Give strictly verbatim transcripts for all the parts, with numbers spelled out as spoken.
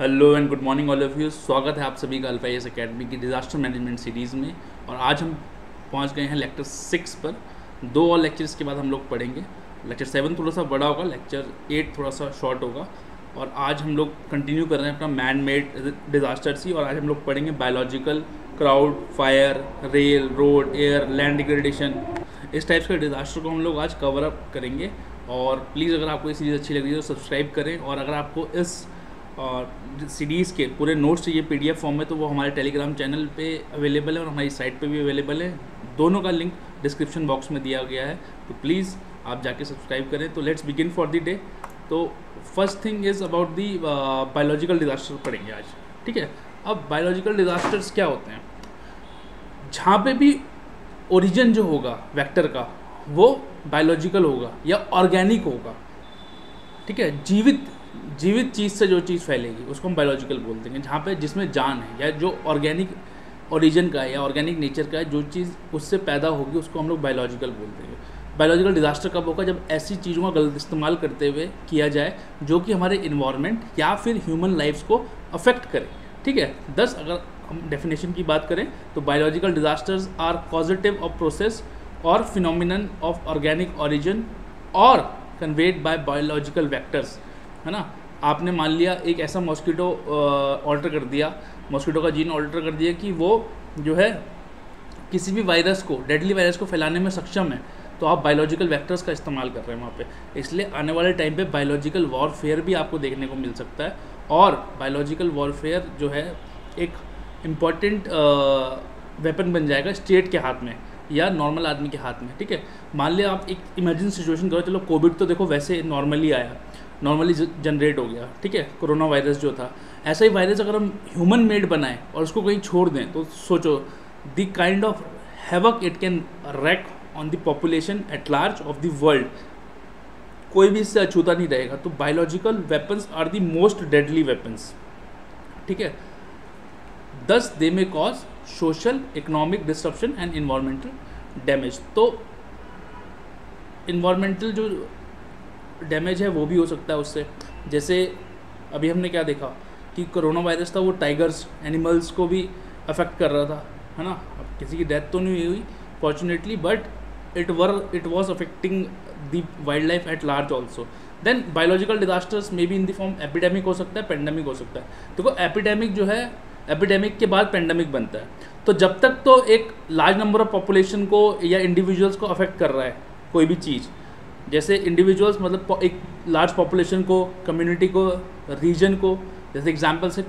Hello and good morning all of you. स्वागत है आप सभी का अल्फा एस अकेडमी की डिज़ास्टर मैनेजमेंट सीरीज़ में। और आज हम पहुंच गए हैं लेक्चर सिक्स पर। दो और लेक्चर्स के बाद हम लोग पढ़ेंगे। लेक्चर सेवन थोड़ा सा बड़ा होगा, लेक्चर एट थोड़ा सा शॉर्ट होगा। और आज हम लोग कंटिन्यू कर रहे हैं अपना मैन मेड डिज़ास्टर्स ही। और आज हम लोग पढ़ेंगे biological, crowd, fire, rail, road, air, land degradation, इस टाइप्स के डिज़ास्टर को हम लोग आज कवर अप करेंगे। और प्लीज़ अगर आपको ये सीरीज़ अच्छी लग रही है तो सब्सक्राइब करें। और अगर आपको इस और सीरीज़ के पूरे नोट्स चाहिए पीडीएफ फॉर्म में तो वो हमारे टेलीग्राम चैनल पे अवेलेबल है और हमारी साइट पे भी अवेलेबल है। दोनों का लिंक डिस्क्रिप्शन बॉक्स में दिया गया है, तो प्लीज़ आप जाके सब्सक्राइब करें। तो let's begin for the day. तो first thing is about the biological disaster पढ़ेंगे आज, ठीक है। अब बायोलॉजिकल डिज़ास्टर्स क्या होते हैं? जहाँ पे भी ओरिजिन जो होगा वेक्टर का वो बायोलॉजिकल होगा या ऑर्गेनिक होगा, ठीक है। जीवित जीवित चीज़ से जो चीज़ फैलेगी उसको हम बायोलॉजिकल बोलते हैं। जहाँ पे जिसमें जान है या जो ऑर्गेनिक ओरिजिन का है या ऑर्गेनिक नेचर का है, जो चीज़ उससे पैदा होगी उसको हम लोग बायोलॉजिकल बोलते हैं। बायोलॉजिकल डिज़ास्टर कब होगा? जब ऐसी चीज़ों का गलत इस्तेमाल करते हुए किया जाए जो कि हमारे इन्वायरमेंट या फिर ह्यूमन लाइफ्स को अफेक्ट करे, ठीक है। दस अगर हम डेफिनेशन की बात करें तो biological disasters are causative of process और फिनोमिनन ऑफ ऑर्गेनिक ओरिजिन और कन्वेड बाय बायोलॉजिकल वेक्टर्स, है ना। आपने मान लिया एक ऐसा मॉस्किटो ऑल्टर कर दिया, मॉस्किटो का जीन ऑल्टर कर दिया कि वो जो है किसी भी वायरस को, डेडली वायरस को फैलाने में सक्षम है, तो आप बायोलॉजिकल वेक्टर्स का इस्तेमाल कर रहे हैं वहाँ पे। इसलिए आने वाले टाइम पे बायोलॉजिकल वॉरफेयर भी आपको देखने को मिल सकता है। और बायोलॉजिकल वॉरफेयर जो है एक इम्पॉर्टेंट वेपन बन जाएगा स्टेट के हाथ में या नॉर्मल आदमी के हाथ में, ठीक है। मान लिया आप एक इमरजेंसी सिचुएशन करो, चलो कोविड तो देखो वैसे नॉर्मली आया, नॉर्मली जनरेट हो गया, ठीक है, कोरोना वायरस जो था। ऐसा ही वायरस अगर हम ह्यूमन मेड बनाएं और उसको कहीं छोड़ दें तो सोचो the kind of havoc it can wreak on the population at large of the world. कोई भी इससे अछूता नहीं रहेगा। तो biological weapons are the most deadly weapons, ठीक है। Thus they may cause social, economic disruption and environmental damage. तो इन्वायरमेंटल जो डैमेज है वो भी हो सकता है उससे। जैसे अभी हमने क्या देखा कि कोरोना वायरस था, वो टाइगर्स, एनिमल्स को भी अफेक्ट कर रहा था, है ना। अब किसी की डेथ तो नहीं हुई fortunately, but it were it was affecting the wildlife at large also. Then biological disasters may be in the form epidemic हो सकता है, पेंडेमिक हो सकता है। देखो एपिडेमिक जो है, एपिडेमिक के बाद पेंडेमिक बनता है। तो जब तक तो एक लार्ज नंबर ऑफ पॉपुलेशन को या इंडिविजुअल्स को अफेक्ट कर रहा है कोई भी चीज़, जैसे इंडिविजुअल्स मतलब एक लार्ज पॉपुलेशन को, कम्युनिटी को, रीजन को, जैसे एग्जांपल से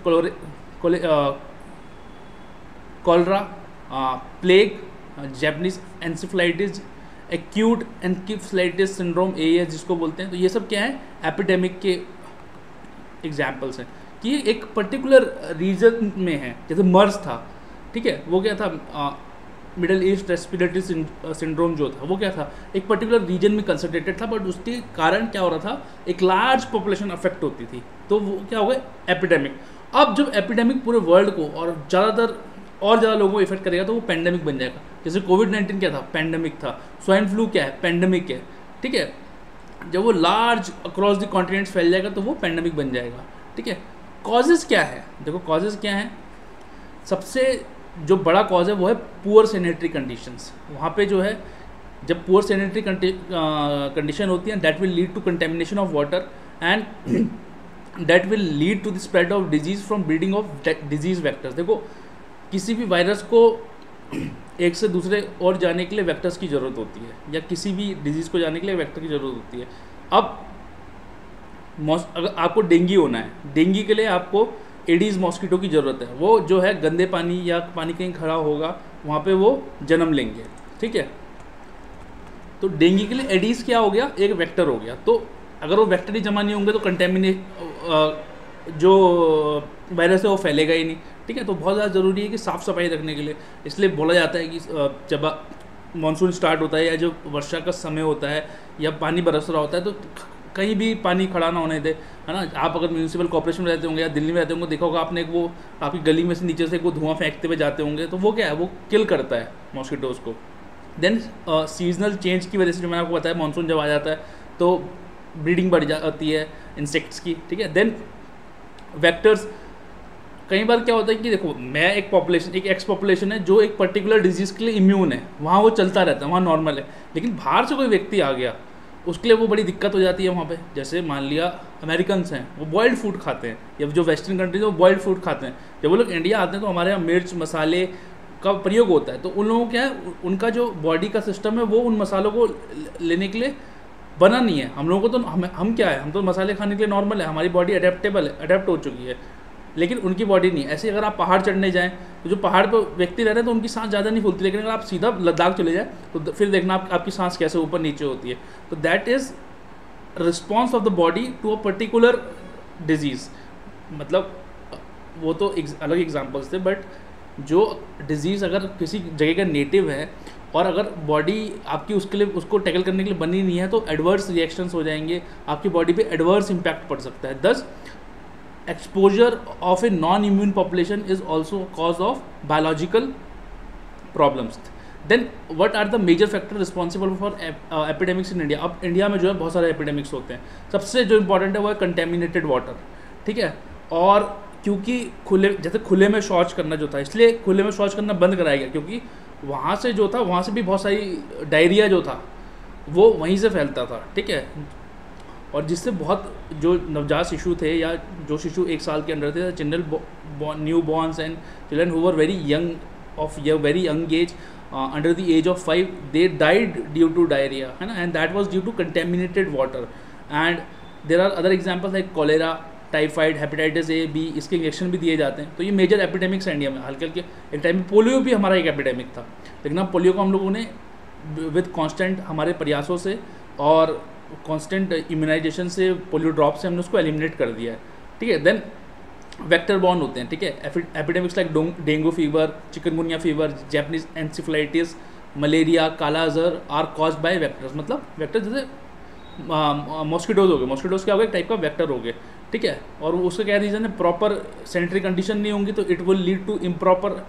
cholera, plague, Japanese encephalitis, acute encephalitis syndrome A S जिसको बोलते हैं, तो ये सब क्या है? एपिडेमिक के एग्जाम्पल्स हैं कि ये एक पर्टिकुलर रीजन में है। जैसे मर्स था, ठीक है, वो क्या था? मिडल ईस्ट रेस्पिरेटरी सिंड्रोम जो था वो क्या था? एक पर्टिकुलर रीजन में कंसंट्रेटेड था, बट उसके कारण क्या हो रहा था? एक लार्ज पॉपुलेशन अफेक्ट होती थी, तो वो क्या हो गया? एपिडेमिक। अब जब एपिडेमिक पूरे वर्ल्ड को और ज़्यादातर और ज़्यादा लोगों को इफेक्ट करेगा तो वो पेंडेमिक बन जाएगा। जैसे कोविड नाइन्टीन क्या था? पेंडेमिक था। स्वाइन फ्लू क्या है? पेंडेमिक है, ठीक है। जब वो लार्ज अक्रॉस द कॉन्टिनेंट्स फैल जाएगा तो वो पेंडेमिक बन जाएगा, ठीक है। कॉजेज़ क्या है? देखो कॉजेज़ क्या हैं। सबसे जो बड़ा कॉज है वो है पुअर सैनिटरी कंडीशंस। वहाँ पे जो है जब पुअर सैनिटरी कंडीशन होती है, that will lead to contamination of water and that will lead to the spread of disease from breeding of disease vectors. देखो किसी भी वायरस को एक से दूसरे और जाने के लिए वेक्टर्स की ज़रूरत होती है, या किसी भी डिजीज़ को जाने के लिए वेक्टर की ज़रूरत होती है। अब अगर आपको डेंगू होना है, डेंगू के लिए आपको एडीज़ मॉस्किटो की ज़रूरत है। वो जो है गंदे पानी या पानी कहीं खड़ा होगा वहाँ पे वो जन्म लेंगे, ठीक है। तो डेंगू के लिए एडीज़ क्या हो गया? एक वेक्टर हो गया। तो अगर वो वेक्टर ही जमा नहीं होंगे तो कंटेमिनेट जो वायरस है वो फैलेगा ही नहीं, ठीक है। तो बहुत ज़्यादा ज़रूरी है कि साफ़ सफाई रखने के लिए, इसलिए बोला जाता है कि जब मानसून स्टार्ट होता है या जब वर्षा का समय होता है या पानी बरस रहा होता है तो कहीं भी पानी खड़ा ना होने दे, है ना। आप अगर म्यूनिसिपल कॉर्पोरेशन में रहते होंगे या दिल्ली में रहते होंगे, देखा होगा आपने, एक वो आपकी गली में से नीचे से वो धुआं फेंकते हुए जाते होंगे, तो वो क्या है? वो किल करता है मॉस्किटोज़ को। देन सीजनल चेंज की वजह से जो मैंने आपको बताया, मानसून जब आ जाता है तो ब्रीडिंग बढ़ जाती है इंसेक्ट्स की, ठीक है। देन वेक्टर्स कई बार क्या होता है कि देखो, मैं एक पॉपुलेशन, एक एक्स पॉपुलेशन है जो एक पर्टिकुलर डिजीज़ के लिए इम्यून है, वहाँ वो चलता रहता है, वहाँ नॉर्मल है। लेकिन बाहर से कोई व्यक्ति आ गया, उसके लिए वो बड़ी दिक्कत हो जाती है वहाँ पे। जैसे मान लिया अमेरिकन्स हैं, वो बॉइल्ड फूड खाते हैं, या जो वेस्टर्न कंट्रीज है वो बॉइल्ड फूड खाते हैं। जब वो लोग इंडिया आते हैं तो हमारे यहाँ मिर्च मसाले का प्रयोग होता है, तो उन लोगों क्या है, उनका जो बॉडी का सिस्टम है वो उन मसालों को लेने के लिए बना नहीं है। हम लोगों को तो हम हम क्या है, हम तो मसाले खाने के लिए नॉर्मल है, हमारी बॉडी अडेप्टेबल है, अडेप्ट हो चुकी है, लेकिन उनकी बॉडी नहीं। ऐसे अगर आप पहाड़ चढ़ने जाएँ तो जो पहाड़ पर व्यक्ति रह रहे हैं तो उनकी सांस ज़्यादा नहीं फूलती, लेकिन अगर आप सीधा लद्दाख चले जाए तो फिर देखना आप, आपकी सांस कैसे ऊपर नीचे होती है। तो that is response of the body to a particular disease. मतलब वो तो एक अलग एग्जाम्पल्स थे, बट जो डिजीज़ अगर किसी जगह का नेटिव है और अगर बॉडी आपकी उसके लिए, उसको टैकल करने के लिए बनी नहीं है, तो एडवर्स रिएक्शंस हो जाएंगे, आपकी बॉडी पे एडवर्स इम्पैक्ट पड़ सकता है। Thus exposure of a non immune population is also cause of biological problems. Then what are the major factor responsible for epidemics in India. अब इंडिया में जो है बहुत सारे एपिडेमिक्स होते हैं, सबसे जो इंपॉर्टेंट है वो है कंटेमिनेटेड वाटर, ठीक है। और क्योंकि खुले, जैसे खुले में शौच करना जो था, इसलिए खुले में शौच करना बंद कराया गया, क्योंकि वहाँ से जो था, वहाँ से भी बहुत सारी डायरिया जो था वो वहीं से फैलता था, ठीक है। और जिससे बहुत जो नवजात शिशु थे या जो शिशु एक साल के अंदर थे, children newborns and children who were very young of very young age under the age of five, they died due to diarrhoea, है ना, and that was due to contaminated water. And there are other examples like cholera, typhoid, hepatitis A B, इसके injection भी दिए जाते हैं। तो ये major epidemics हैं इंडिया में। हल्के हल्के एक टाइम में पोलियो भी हमारा एक एपिडेमिक था, लेकिन अब पोलियो को हम लोगों ने विद कांस्टेंट हमारे प्रयासों से और कांस्टेंट इम्यूनाइजेशन से, पोलियो ड्रॉप से हमने उसको एलिमिनेट कर दिया है, ठीक है। देन वेक्टर बॉर्न होते हैं, ठीक है, epidemics like dengue fever, chikungunya fever, Japanese encephalitis, malaria, kala azar are caused by vectors. मतलब वेक्टर जैसे मॉस्किटोज हो गए, मॉस्किटोज क्या हो गया, एक टाइप का वेक्टर हो गए, ठीक है। और उसका क्या रीज़न है, प्रॉपर सैनिटरी कंडीशन नहीं होंगी तो it will lead to improper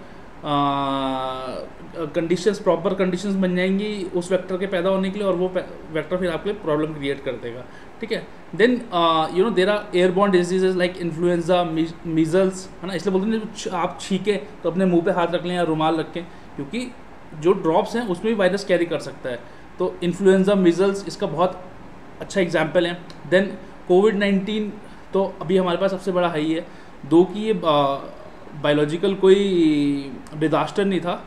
conditions, proper conditions बन जाएंगी उस वेक्टर के पैदा होने के लिए, और वो वेक्टर फिर आपके लिए प्रॉब्लम क्रिएट कर देगा, ठीक है। Then you know there are airborne diseases like influenza, measles, है ना। इसलिए बोलते हैं आप छींके तो अपने मुंह पे हाथ रख लें या रुमाल रखें, क्योंकि जो ड्रॉप्स हैं उसमें भी वायरस कैरी कर सकता है। तो इन्फ्लुएंजा, मीजल्स इसका बहुत अच्छा एग्जाम्पल है। देन कोविड नाइन्टीन तो अभी हमारे पास सबसे बड़ा है ही है, दो कि ये बायोलॉजिकल कोई डिजास्टर नहीं था,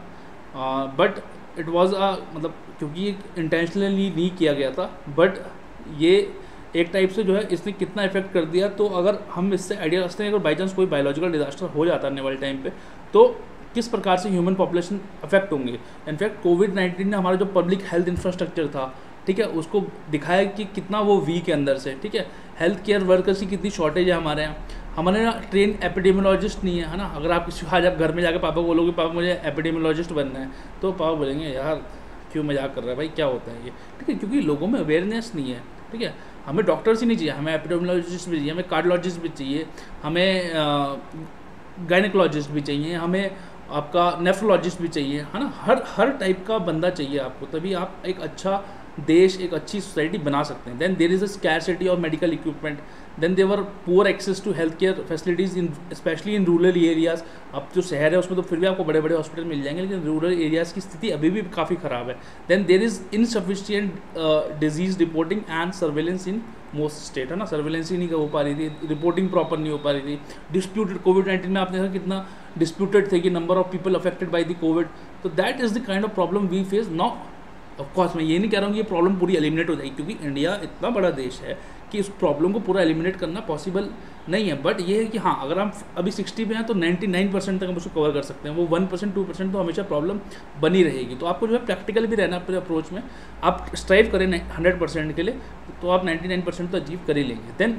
बट इट वाज अ, मतलब क्योंकि ये इंटेंशनली नहीं किया गया था, बट ये एक टाइप से जो है इसने कितना इफेक्ट कर दिया। तो अगर हम इससे आइडिया रखते हैं, अगर बाई चांस कोई बायोलॉजिकल डिजास्टर हो जाता है आने वाले टाइम पे, तो किस प्रकार से ह्यूमन पॉपुलेशन अफेक्ट होंगे। इनफैक्ट कोविड नाइन्टीन ने हमारा जो पब्लिक हेल्थ इंफ्रास्ट्रक्चर था, ठीक है, उसको दिखाया कि कितना वो वीक है अंदर से, ठीक है। हेल्थ केयर वर्कर्स की कितनी शॉर्टेज है हमारे यहाँ। हमारे यहाँ ट्रेन एपिडेमियोलॉजिस्ट नहीं है, है ना। अगर आप किसी आज आप घर में जाकर पापा को बोलोगे पापा मुझे एपिडेमियोलॉजिस्ट बनना है, तो पापा बोलेंगे यार क्यों मजाक कर रहा है भाई, क्या होता है ये, ठीक है, क्योंकि लोगों में अवेयरनेस नहीं है, ठीक है। हमें डॉक्टर्स ही नहीं चाहिए, हमें एपिडेमियोलॉजिस्ट भी चाहिए, हमें कार्डियोलॉजिस्ट भी चाहिए, हमें गायनेकोलॉजिस्ट भी चाहिए, हमें आपका नेफ्रोलॉजिस्ट भी चाहिए, है ना। हर हर टाइप का बंदा चाहिए आपको, तभी आप एक अच्छा देश, एक अच्छी सोसाइटी बना सकते हैं। Then there is a scarcity of medical equipment, then there poor access to health care facilities in specially in rural areas. अब जो शहर है उसमें तो फिर भी आपको बड़े बड़े हॉस्पिटल मिल जाएंगे, लेकिन रूरल एरियाज़ की स्थिति अभी भी काफ़ी ख़राब है। Then there is insufficient disease reporting and surveillance in most state, है ना। सर्वेलेंस ही नहीं हो पा रही थी, रिपोर्टिंग प्रॉपर नहीं हो पा रही थी। डिस्प्यूटेड, कोविड नाइन्टीन में आपने देखा कितना डिस्प्यूटेड थे कि number of people affected by the COVID. तो that is the kind of problem we face now. Of course मैं ये नहीं कह रहा हूँ कि ये प्रॉब्लम पूरी एलिमिनेट हो जाएगी, क्योंकि इंडिया इतना बड़ा देश है कि इस प्रॉब्लम को पूरा एलिमिनेट करना पॉसिबल नहीं है। बट ये है कि हाँ, अगर हम अभी सिक्सटी पे हैं तो नाइन्टी नाइन परसेंट तक हम उसको कवर कर सकते हैं। वो वन परसेंट टू परसेंट तो हमेशा प्रॉब्लम बनी रहेगी। तो आपको जो है प्रैक्टिकल भी रहना अपने अप्रोच में। आप स्ट्राइव करें हंड्रेड परसेंट के लिए, तो आप नाइन्टी नाइन परसेंट तो अचीव कर ही लेंगे। देन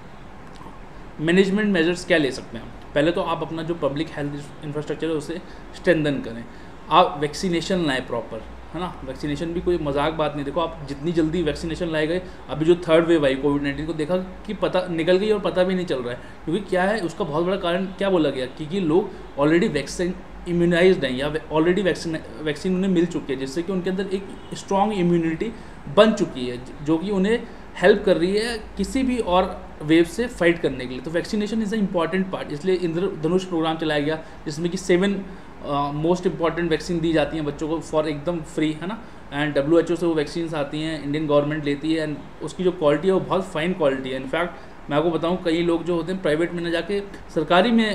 मैनेजमेंट मेजर्स क्या ले सकते हैं हम? पहले तो आप अपना जो पब्लिक हेल्थ इंफ्रास्ट्रक्चर है उसे स्ट्रेंथन करें। आप वैक्सीनेशन लाएँ प्रॉपर, है ना। वैक्सीनेशन भी कोई मजाक बात नहीं। देखो आप जितनी जल्दी वैक्सीनेशन लाए गए, अभी जो थर्ड वेव आई कोविड नाइन्टीन को देखा कि पता निकल गई और पता भी नहीं चल रहा है। क्योंकि क्या है, उसका बहुत बड़ा कारण क्या बोला गया, क्योंकि लोग ऑलरेडी वैक्सीन इम्यूनाइज्ड हैं या ऑलरेडी वैक्सीन वैक्सीन उन्हें मिल चुकी है, जिससे कि उनके अंदर एक स्ट्रॉन्ग इम्यूनिटी बन चुकी है, जो कि उन्हें हेल्प कर रही है किसी भी और वेव से फाइट करने के लिए। तो vaccination is a important part, इसलिए इंद्रधनुष प्रोग्राम चलाया गया जिसमें कि सेवन मोस्ट इंपॉर्टेंट वैक्सीन दी जाती हैं बच्चों को फॉर एकदम फ्री, है ना। एंड डब्ल्यू एच ओ से वो वैक्सीन आती हैं, इंडियन गवर्नमेंट लेती है, एंड उसकी जो क्वालिटी है वो बहुत फाइन क्वालिटी है। इनफैक्ट मैं आपको बताऊँ, कई लोग जो होते हैं प्राइवेट में न जाके सरकारी में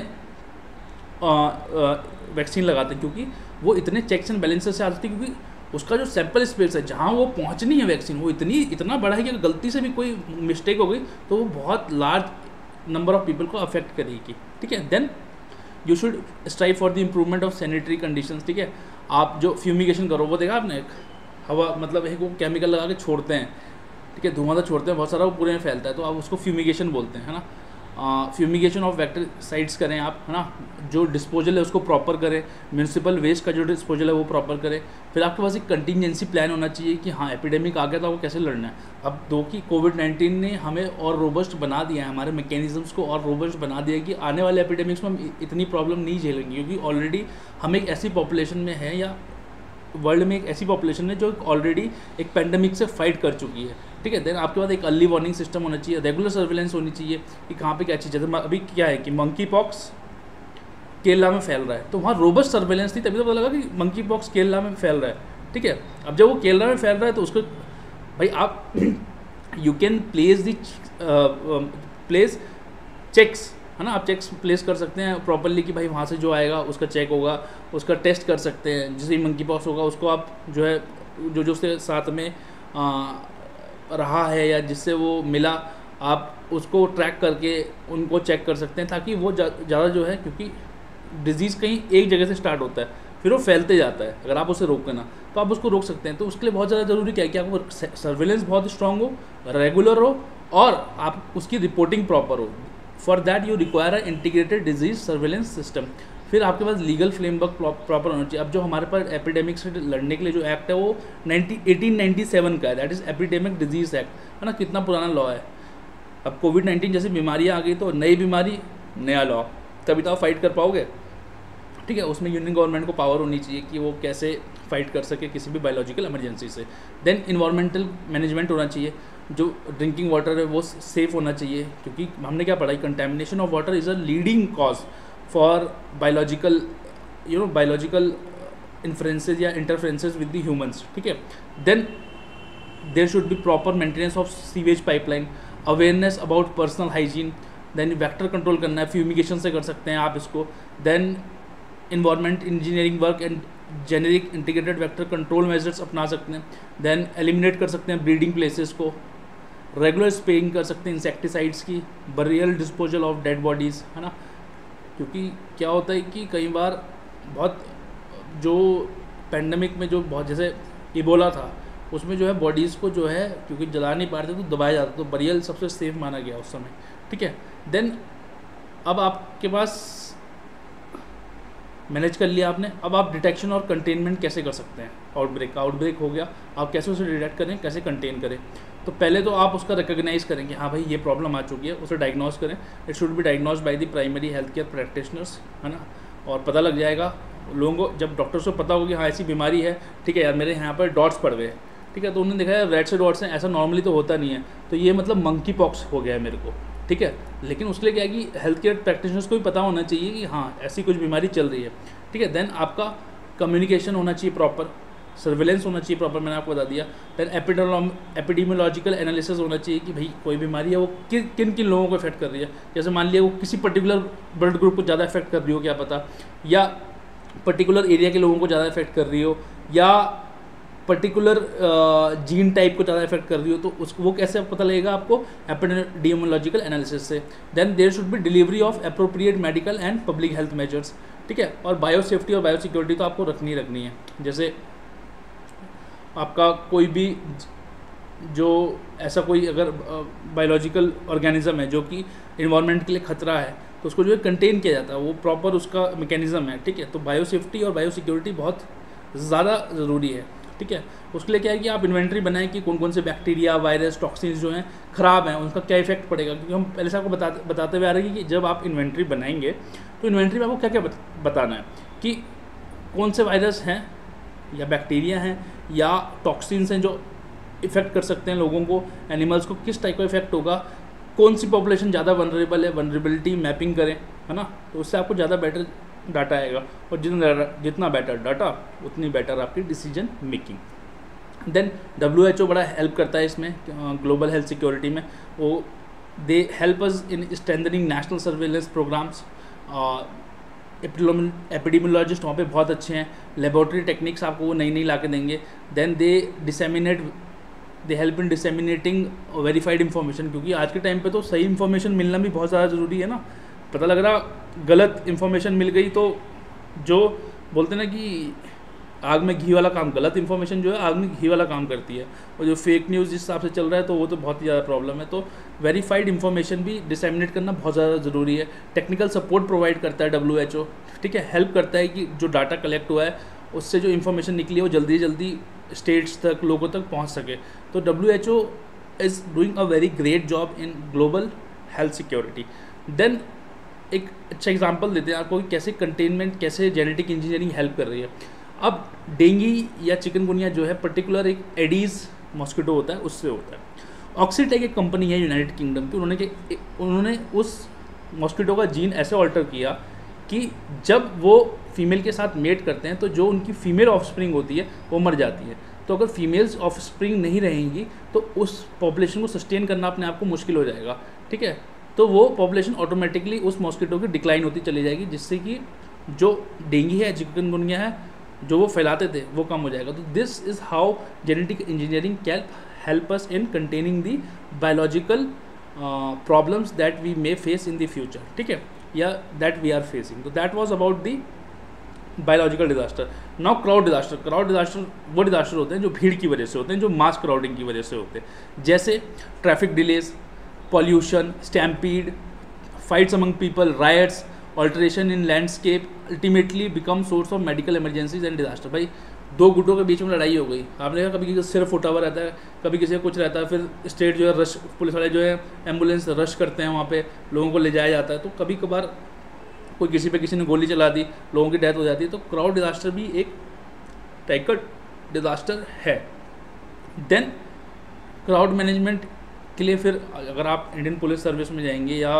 वैक्सीन लगाते हैं, क्योंकि वो इतने चेक्स एंड बैलेंसेस से आती है, क्योंकि उसका जो सैंपल स्पेस है जहाँ वो पहुँचनी है वैक्सीन, वो इतनी इतना बड़ा है कि अगर गलती से भी कोई मिस्टेक हो गई तो वो बहुत लार्ज नंबर ऑफ पीपल को अफेक्ट करेगी, ठीक है। Then you should strive for the improvement of sanitary conditions, ठीक है। आप जो फ्यूमिगेशन करो, वो देखा आपने, हवा मतलब एक वो केमिकल लगा के छोड़ते हैं, ठीक है, धुआं तो छोड़ते हैं बहुत सारा, वो पूरे में फैलता है, तो आप उसको फ्यूमिगेशन बोलते हैं, है ना। फ्यूमिगेशन ऑफ वेक्टरसाइड्स करें आप, है ना। जो डिस्पोजल है उसको प्रॉपर करें, म्यूनसिपल वेस्ट का जो डिस्पोजल है वो प्रॉपर करें। फिर आपके पास एक कंटिजेंसी प्लान होना चाहिए कि हाँ एपिडेमिक आ गया था, वो कैसे लड़ना है। अब दो कि कोविड नाइन्टीन ने हमें और रोबस्ट बना दिया है, हमारे मैकेनिज्म्स को और रोबस्ट बना दिया है कि आने वाले एपिडेमिक्स में हम इतनी प्रॉब्लम नहीं झेलेंगे, क्योंकि ऑलरेडी हम एक ऐसी पॉपुलेशन में है, या वर्ल्ड में एक ऐसी पॉपुलेशन है जो ऑलरेडी एक पैंडेमिक से फाइट कर चुकी है, ठीक है। देन आपके पास एक अर्ली वार्निंग सिस्टम होना चाहिए, रेगुलर सर्विलेंस होनी चाहिए कि कहाँ पे क्या चीज़ है। जैसे अभी क्या है कि मंकी पॉक्स केरला में फैल रहा है, तो वहाँ रोबस्ट सर्विलेंस थी, तभी तो पता लगा कि मंकी पॉक्स केरला में फैल रहा है, ठीक है। अब जब वो केरला में फैल रहा है तो उसको भाई आप you can place the place checks, है ना। आप चेक्स प्लेस कर सकते हैं प्रॉपरली कि भाई वहाँ से जो आएगा उसका चेक होगा, उसका टेस्ट कर सकते हैं। जिसे मंकी पॉक्स होगा उसको आप जो है जो जो उसके साथ में आ, रहा है या जिससे वो मिला, आप उसको ट्रैक करके उनको चेक कर सकते हैं, ताकि वो ज़्यादा जो है, क्योंकि डिजीज़ कहीं एक जगह से स्टार्ट होता है फिर वो फैलते जाता है, अगर आप उसे रोके ना तो आप उसको रोक सकते हैं। तो उसके लिए बहुत ज़्यादा ज़रूरी क्या है कि आपको सर्विलेंस बहुत स्ट्रांग हो, रेगुलर हो, और आप उसकी रिपोर्टिंग प्रॉपर हो। For that you require a integrated disease surveillance system. फिर आपके पास लीगल फ्रेमवर्क प्रॉपर होना चाहिए। अब जो हमारे पास एपिडेमिक से लड़ने के लिए जो एक्ट है वो नाइनटी एटीन नाइन्टी सेवन का है, that is epidemic disease act, है ना। कितना पुराना लॉ है। अब कोविड नाइन्टीन जैसी बीमारियाँ आ गई तो नई बीमारी नया लॉ, तभी तो आप फाइट कर पाओगे, ठीक है। उसमें यूनियन गवर्नमेंट को पावर होनी चाहिए कि वो कैसे फाइट कर सके किसी भी बायोलॉजिकल इमरजेंसी से। देन इन्वायरमेंटल मैनेजमेंट होना चाहिए, जो ड्रिंकिंग वाटर है वो सेफ़ होना चाहिए, क्योंकि हमने क्या पढ़ा, contamination of water is a leading cause for biological you know biological influences या इंटरफ्रेंसेस विद द ह्यूमंस, ठीक है। Then there should be proper maintenance of sewage pipeline, awareness about personal hygiene. Then vector control करना है, fumigation से कर सकते हैं आप इसको। Then environment engineering work and generic integrated vector control measures अपना सकते हैं। देन एलिमिनेट कर सकते हैं ब्रीडिंग प्लेसेस को, रेगुलर स्प्रेइंग कर सकते हैं इंसेक्टिसाइड्स की, burial disposal of dead bodies, है ना। क्योंकि क्या होता है कि कई बार बहुत जो पैंडमिक में जो बहुत जैसे इबोला था, उसमें जो है बॉडीज़ को जो है क्योंकि जला नहीं पाते तो दबाया जाता, तो बरियल सबसे सेफ माना गया उस समय, ठीक है। देन अब आपके पास मैनेज कर लिया आपने, अब आप डिटेक्शन और कंटेनमेंट कैसे कर सकते हैं। आउटब्रेक आउटब्रेक हो गया, आप कैसे उसे डिटेक्ट करें, कैसे कंटेन करें। तो पहले तो आप उसका रिकग्नाइज करें कि हाँ भाई ये प्रॉब्लम आ चुकी है, उसे डायग्नोज करें। It should be diagnose by the primary health care practitioners, है ना। और पता लग जाएगा लोगों को, जब डॉक्टर्स को पता होगा कि हाँ ऐसी बीमारी है, ठीक है यार मेरे यहाँ पर डॉट्स पड़ गए, ठीक है, तो उन्होंने देखा है रेड से डॉट्स हैं, ऐसा नॉर्मली तो होता नहीं है, तो ये मतलब मंकी पॉक्स हो गया है मेरे को, ठीक है। लेकिन उसके लिए क्या है कि हेल्थ केयर प्रैक्टिशनर्स को भी पता होना चाहिए कि हाँ ऐसी कुछ बीमारी चल रही है, ठीक है। देन आपका कम्युनिकेशन होना चाहिए प्रॉपर, सर्विलेंस होना चाहिए प्रॉपर, मैंने आपको बता दिया। देन एपिडेमोलॉ एपिडेमियोलॉजिकल एनालिसिस होना चाहिए कि भाई कोई बीमारी है वो कि, किन किन लोगों को इफेक्ट कर रही है। जैसे मान लिया वो किसी पर्टिकुलर ब्लड ग्रुप को ज़्यादा इफेक्ट कर रही हो, क्या पता, या पर्टिकुलर एरिया के लोगों को ज़्यादा इफेक्ट कर रही हो, या पर्टिकुलर जीन टाइप को ज़्यादा इफेक्ट कर रही हो, तो उसको वो कैसे पता लगेगा आपको, एपिडेमियोलॉजिकल एनालिसिस से। Then there should be delivery of appropriate medical and public health measures, ठीक है। और बायो सेफ्टी और बायो सिक्योरिटी तो आपको रखनी ही रखनी है। जैसे आपका कोई भी जो ऐसा कोई अगर बायोलॉजिकल ऑर्गेनिज्म है जो कि इन्वायरमेंट के लिए खतरा है, तो उसको जो है कंटेन किया जाता है, वो प्रॉपर उसका मैकेनिज्म है, ठीक है। तो बायो सेफ्टी और बायो सिक्योरिटी बहुत ज़्यादा ज़रूरी है, ठीक है। उसके लिए क्या है कि आप इन्वेंट्री बनाएं कि कौन कौन से बैक्टीरिया, वायरस, टॉक्सिन्स जो हैं ख़राब हैं, उनका क्या इफेक्ट पड़ेगा। क्योंकि हम पहले से आपको बताते बताते हुए आ रहे हैं कि जब आप इन्वेंट्री बनाएंगे तो इन्वेंट्री में आपको क्या क्या बताना है कि कौन से वायरस हैं या बैक्टीरिया हैं या टॉक्सिन्स हैं जो इफ़ेक्ट कर सकते हैं लोगों को, एनिमल्स को किस टाइप का इफेक्ट होगा, कौन सी पॉपुलेशन ज़्यादा वनरेबल है, वनरेबिलिटी मैपिंग करें, है ना। तो उससे आपको ज़्यादा बेटर डाटा आएगा, और जितना जितना बेटर डाटा उतनी बेटर आपकी decision making. Then W H O बड़ा हेल्प करता है इसमें, ग्लोबल हेल्थ सिक्योरिटी में। वो they help us in strengthening national surveillance programmes. Epidemiologist वहाँ पे बहुत अच्छे हैं, लेबोरेटरी टेक्निक्स आपको वो नई नई ला के देंगे। Then they disseminate they help in disseminating verified information, क्योंकि आज के टाइम पे तो सही इन्फॉर्मेशन मिलना भी बहुत ज़्यादा ज़रूरी है ना। पता लग रहा गलत इन्फॉर्मेशन मिल गई तो जो बोलते हैं ना कि आग में घी वाला काम, गलत इन्फॉर्मेशन जो है आग में घी वाला काम करती है, और जो फेक न्यूज़ जिस हिसाब से चल रहा है तो वो तो बहुत ही ज़्यादा प्रॉब्लम है। तो वेरीफाइड इन्फॉर्मेशन भी डिसेमिनेट करना बहुत ज़्यादा ज़रूरी है। टेक्निकल सपोर्ट प्रोवाइड करता है डब्ल्यू एच ओ, ठीक है, हेल्प करता है कि जो डाटा कलेक्ट हुआ है उससे जो इन्फॉर्मेशन निकली है वो जल्दी जल्दी स्टेट्स तक, लोगों तक पहुंच सके। तो W H O is doing a very great job in global health security. Then एक अच्छा एग्जांपल देते हैं आपको कि कैसे कंटेनमेंट, कैसे जेनेटिक इंजीनियरिंग हेल्प कर रही है। अब डेंगी या चिकनगुनिया जो है पर्टिकुलर एक एडीज़ मॉस्किटो होता है, उससे होता है। ऑक्सीटेक एक कंपनी है यूनाइटेड किंगडम की, उन्होंने के उन्होंने उस मॉस्किटो का जीन ऐसे ऑल्टर किया कि जब वो फीमेल के साथ मेट करते हैं तो जो उनकी फीमेल ऑफस्प्रिंग होती है वो मर जाती है। तो अगर फीमेल्स ऑफस्प्रिंग नहीं रहेंगी तो उस पॉपुलेशन को सस्टेन करना अपने आप को मुश्किल हो जाएगा, ठीक है। तो वो पॉपुलेशन ऑटोमेटिकली उस मॉस्किटो की डिक्लाइन होती चली जाएगी, जिससे कि जो डेंगी है, चिकनगुनिया है, जो वो फैलाते थे वो कम हो जाएगा। तो this is how genetic engineering can help us in containing the biological problems that we may face in the future, ठीक है, या दैट वी आर फेसिंग। तो that was about the biological disaster. Now crowd disaster. Crowd disaster वो disaster होते हैं जो भीड़ की वजह से होते हैं, जो मास क्राउडिंग की वजह से होते हैं, जैसे traffic delays, pollution, stampede, fights among people, riots, alteration in landscape, ultimately become source of medical emergencies and disaster. भाई दो गुटों के बीच में लड़ाई हो गई, आपने देखा, कभी किसी का सिर फुटा हुआ रहता है, कभी किसी का कुछ रहता है, फिर स्टेट जो है रश, पुलिस वाले जो है एम्बुलेंस रश करते हैं, वहाँ पे लोगों को ले जाया जाता है। तो कभी कभार कोई किसी पे किसी ने गोली चला दी, लोगों की डेथ हो जाती है। तो क्राउड डिजास्टर भी एक टाइप का डिजास्टर है। देन क्राउड मैनेजमेंट के लिए फिर अगर आप इंडियन पुलिस सर्विस में जाएंगे या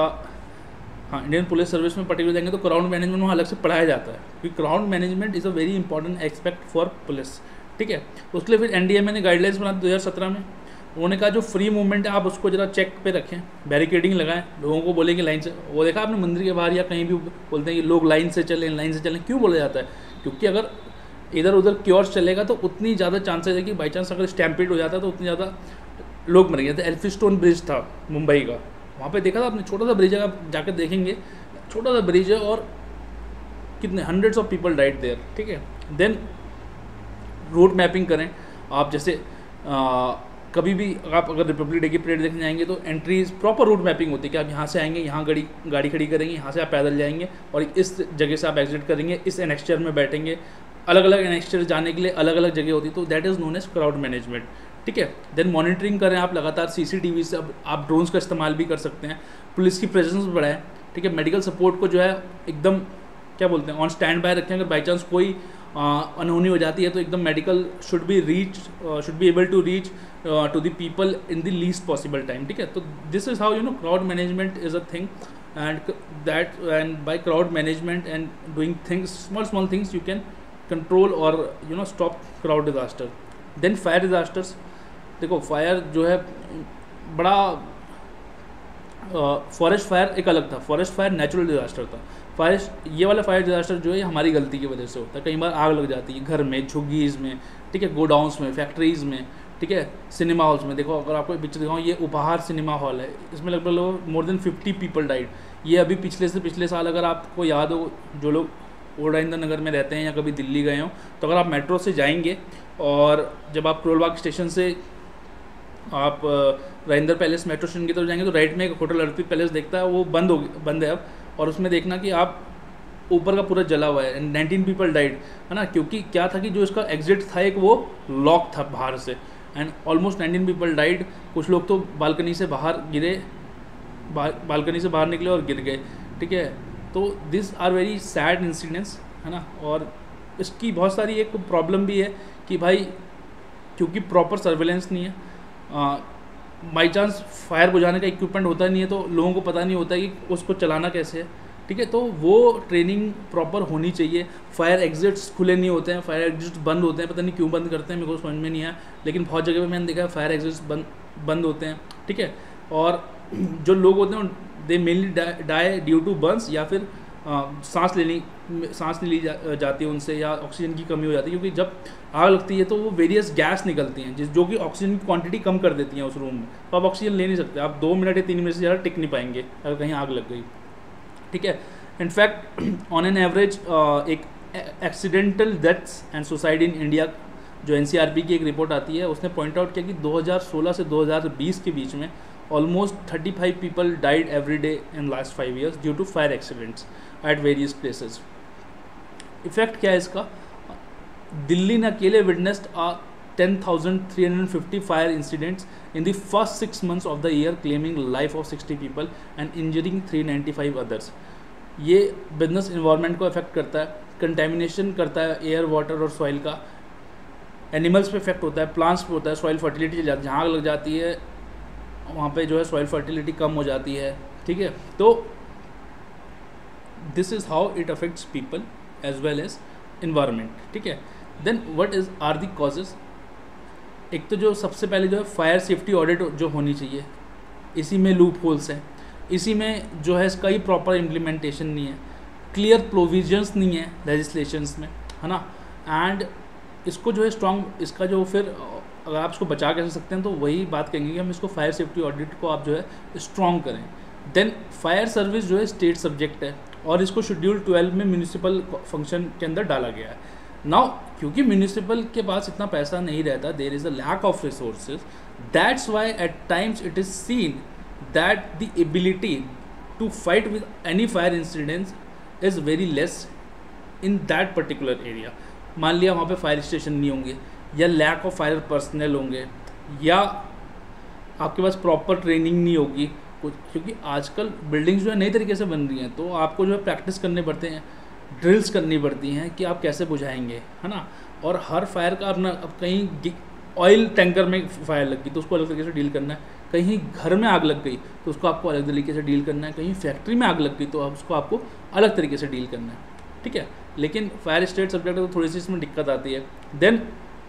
हाँ इंडियन पुलिस सर्विस में पर्टिकुलर जाएंगे तो क्राउड मैनेजमेंट वहाँ अलग से पढ़ाया जाता है, क्योंकि crowd management is a very important aspect for police, ठीक है। उसके लिए फिर एनडीएमए ने गाइडलाइंस बना दो हज़ार सत्रह में। उन्होंने कहा जो फ्री मूवमेंट है आप उसको जरा चेक पे रखें, बैरिकेडिंग लगाएं, लोगों को बोलेंगे लाइन से। वो देखा आपने मंदिर के बाहर या कहीं भी बोलते हैं कि लोग लाइन से चलें, लाइन से चलें, क्यों बोला जाता है? क्योंकि अगर इधर उधर क्योर्स चलेगा तो उतनी ज़्यादा चांसेस है कि बाई चांस अगर स्टैम्पेड हो जाता है तो उतनी ज़्यादा लोग मर गए थे। एल्फिस्टोन ब्रिज था मुंबई का, वहाँ पे देखा था आपने, छोटा सा ब्रिज है, आप जाकर देखेंगे, छोटा सा ब्रिज है और कितने hundreds of people died there, ठीक है। देन रूट मैपिंग करें आप, जैसे आ, कभी भी आप अगर रिपब्लिक डे की परेड देखने जाएंगे तो एंट्रीज प्रॉपर रूट मैपिंग होती है कि आप यहाँ से आएंगे, यहाँ गाड़ी गाड़ी खड़ी करेंगे, यहाँ से आप पैदल जाएंगे और इस जगह से आप एग्जिट करेंगे, इस एनेक्स्चर में बैठेंगे, अलग अलग एनेक्स्चर जाने के लिए अलग अलग जगह होती है। तो that is known as crowd management, ठीक है। देन मॉनिटरिंग करें आप लगातार, सीसीटीवी से अब आप ड्रोन्स का इस्तेमाल भी कर सकते हैं, पुलिस की प्रेजेंस बढ़ाएं, ठीक है। मेडिकल सपोर्ट को जो है एकदम क्या बोलते हैं ऑन स्टैंड बाय रखें, अगर बाई चांस कोई अनहोनी हो जाती है तो एकदम medical should be reach should be able to reach to the people in the least possible time, ठीक है। तो this is how you know crowd management is a thing, and that and by crowd management and doing things, small small things, you can control और you know stop crowd disaster. Then fire disasters. देखो fire जो है बड़ा, forest uh, fire एक अलग था, forest fire natural disaster था। Forest ये वाला फायर डिजास्टर जो है हमारी गलती की वजह से होता है। कई बार आग लग जाती है घर में, झुग्गीज़ में, ठीक है, गोडाउंस में, फैक्ट्रीज़ में, ठीक है, सिनेमा हॉल्स में। देखो अगर आपको पिक्चर दिखाऊँ, ये उपहार सिनेमा हॉल है, इसमें लगभग लोग more than fifty people died. ये अभी पिछले से पिछले साल, अगर आपको याद हो, जो लोग ओल्ड राजेंद्र नगर में रहते हैं या कभी दिल्ली गए हो, तो अगर आप मेट्रो से जाएंगे और जब आप करोल बाग स्टेशन से आप राजेंद्र पैलेस मेट्रो स्टेशन की तरफ जाएंगे तो राइट में एक होटल अर्पित पैलेस देखता है, वो बंद हो बंद है अब, और उसमें देखना कि आप ऊपर का पूरा जला हुआ है, नाइनटीन पीपल डाइड, है ना। क्योंकि क्या था कि जो इसका एग्जिट था एक वो लॉक था बाहर से, and almost nineteen people died. कुछ लोग तो बालकनी से बाहर गिरे, बालकनी से बाहर निकले और गिर गए, ठीक है। तो this are very sad incidents, है ना। और इसकी बहुत सारी एक प्रॉब्लम भी है कि भाई क्योंकि प्रॉपर सर्वेलेंस नहीं है, बाई चांस फायर बुझाने का इक्विपमेंट होता नहीं है तो लोगों को पता नहीं होता है कि उसको चलाना कैसे है, ठीक है। तो वो ट्रेनिंग प्रॉपर होनी चाहिए। फायर एग्जिट्स खुले नहीं होते हैं, फायर एग्जिट्स बंद होते हैं, पता नहीं क्यों बंद करते हैं, मेरे को समझ में नहीं आया, लेकिन बहुत जगह पे मैंने देखा है फायर एग्जिट्स बंद बंद होते हैं, ठीक है। और जो लोग होते हैं they mainly die due to burns, या फिर आ, सांस लेनी सांस नहीं ली जा, जाती है उनसे, या ऑक्सीजन की कमी हो जाती है, क्योंकि जब आग लगती है तो वो वेरियस गैस निकलती हैं जिस जो कि ऑक्सीजन की क्वांटिटी कम कर देती हैं उस रूम में, तो आप ऑक्सीजन ले नहीं सकते, आप दो मिनट या तीन मिनट से ज़्यादा टिक नहीं पाएंगे अगर कहीं आग लग गई, ठीक है। इनफैक्ट ऑन एन एवरेज एक accidental deaths and suicide in India जो एन सी आर पी की एक रिपोर्ट आती है उसने पॉइंट आउट किया कि दो हज़ार सोलह से दो हज़ार बीस के बीच में almost thirty five people died every day in last five years due to fire accidents at various places. Effect क्या है इसका? दिल्ली ने अकेले witnessed ah ten thousand three hundred fifty fire incidents in the first six months of the year, claiming life of sixty people and injuring three ninety five others. ये business environment को affect करता है, contamination करता है air, water और soil का, animals पे effect होता है, प्लांट्स पे होता है, सॉइल फर्टिलिटी चली जाती है, जहाँ आग लग जाती है वहाँ पे जो है सॉइल फर्टिलिटी कम हो जाती है, ठीक है। तो this is how it affects people as well as environment, ठीक है। Then what is are the causes? एक तो जो सबसे पहले जो है फायर सेफ्टी ऑडिट जो होनी चाहिए, इसी में लूप होल्स हैं, इसी में जो है इसका ही प्रॉपर इम्प्लीमेंटेशन नहीं है, क्लियर प्रोविजंस नहीं है लेजिस्लेशंस में, है ना। एंड इसको जो है स्ट्रॉन्ग, इसका जो फिर अगर आप इसको बचा कैसे सकते हैं तो वही बात कहेंगे कि हम इसको फायर सेफ्टी ऑडिट को आप जो है स्ट्रॉन्ग करें। देन फायर सर्विस जो है स्टेट सब्जेक्ट है और इसको शेड्यूल ट्वेल्व में म्यूनिसिपल फंक्शन के अंदर डाला गया है। नाउ क्योंकि म्यूनिसिपल के पास इतना पैसा नहीं रहता, there is a lack of resources, that's why at times it is seen that the ability to fight with any fire incidents is very less in that particular area. मान लिया वहाँ पे फायर स्टेशन नहीं होंगे, या lack of fire personal होंगे, या आपके पास प्रॉपर ट्रेनिंग नहीं होगी कुछ, क्योंकि आजकल बिल्डिंग्स जो है नई तरीके से बन रही हैं, तो आपको जो है प्रैक्टिस करने पड़ते हैं, ड्रिल्स करनी पड़ती हैं कि आप कैसे बुझाएंगे, है ना। और हर फायर का अपना, अब कहीं ऑयल टैंकर में फायर लग गई तो उसको अलग तरीके से डील करना है, कहीं घर में आग लग गई तो उसको आपको अलग तरीके से डील करना है, कहीं फैक्ट्री में आग लग गई तो आप उसको आपको अलग तरीके से डील करना है, ठीक है। लेकिन फायर स्टेट सब्जेक्ट है तो थोड़ी सी इसमें दिक्कत आती है। देन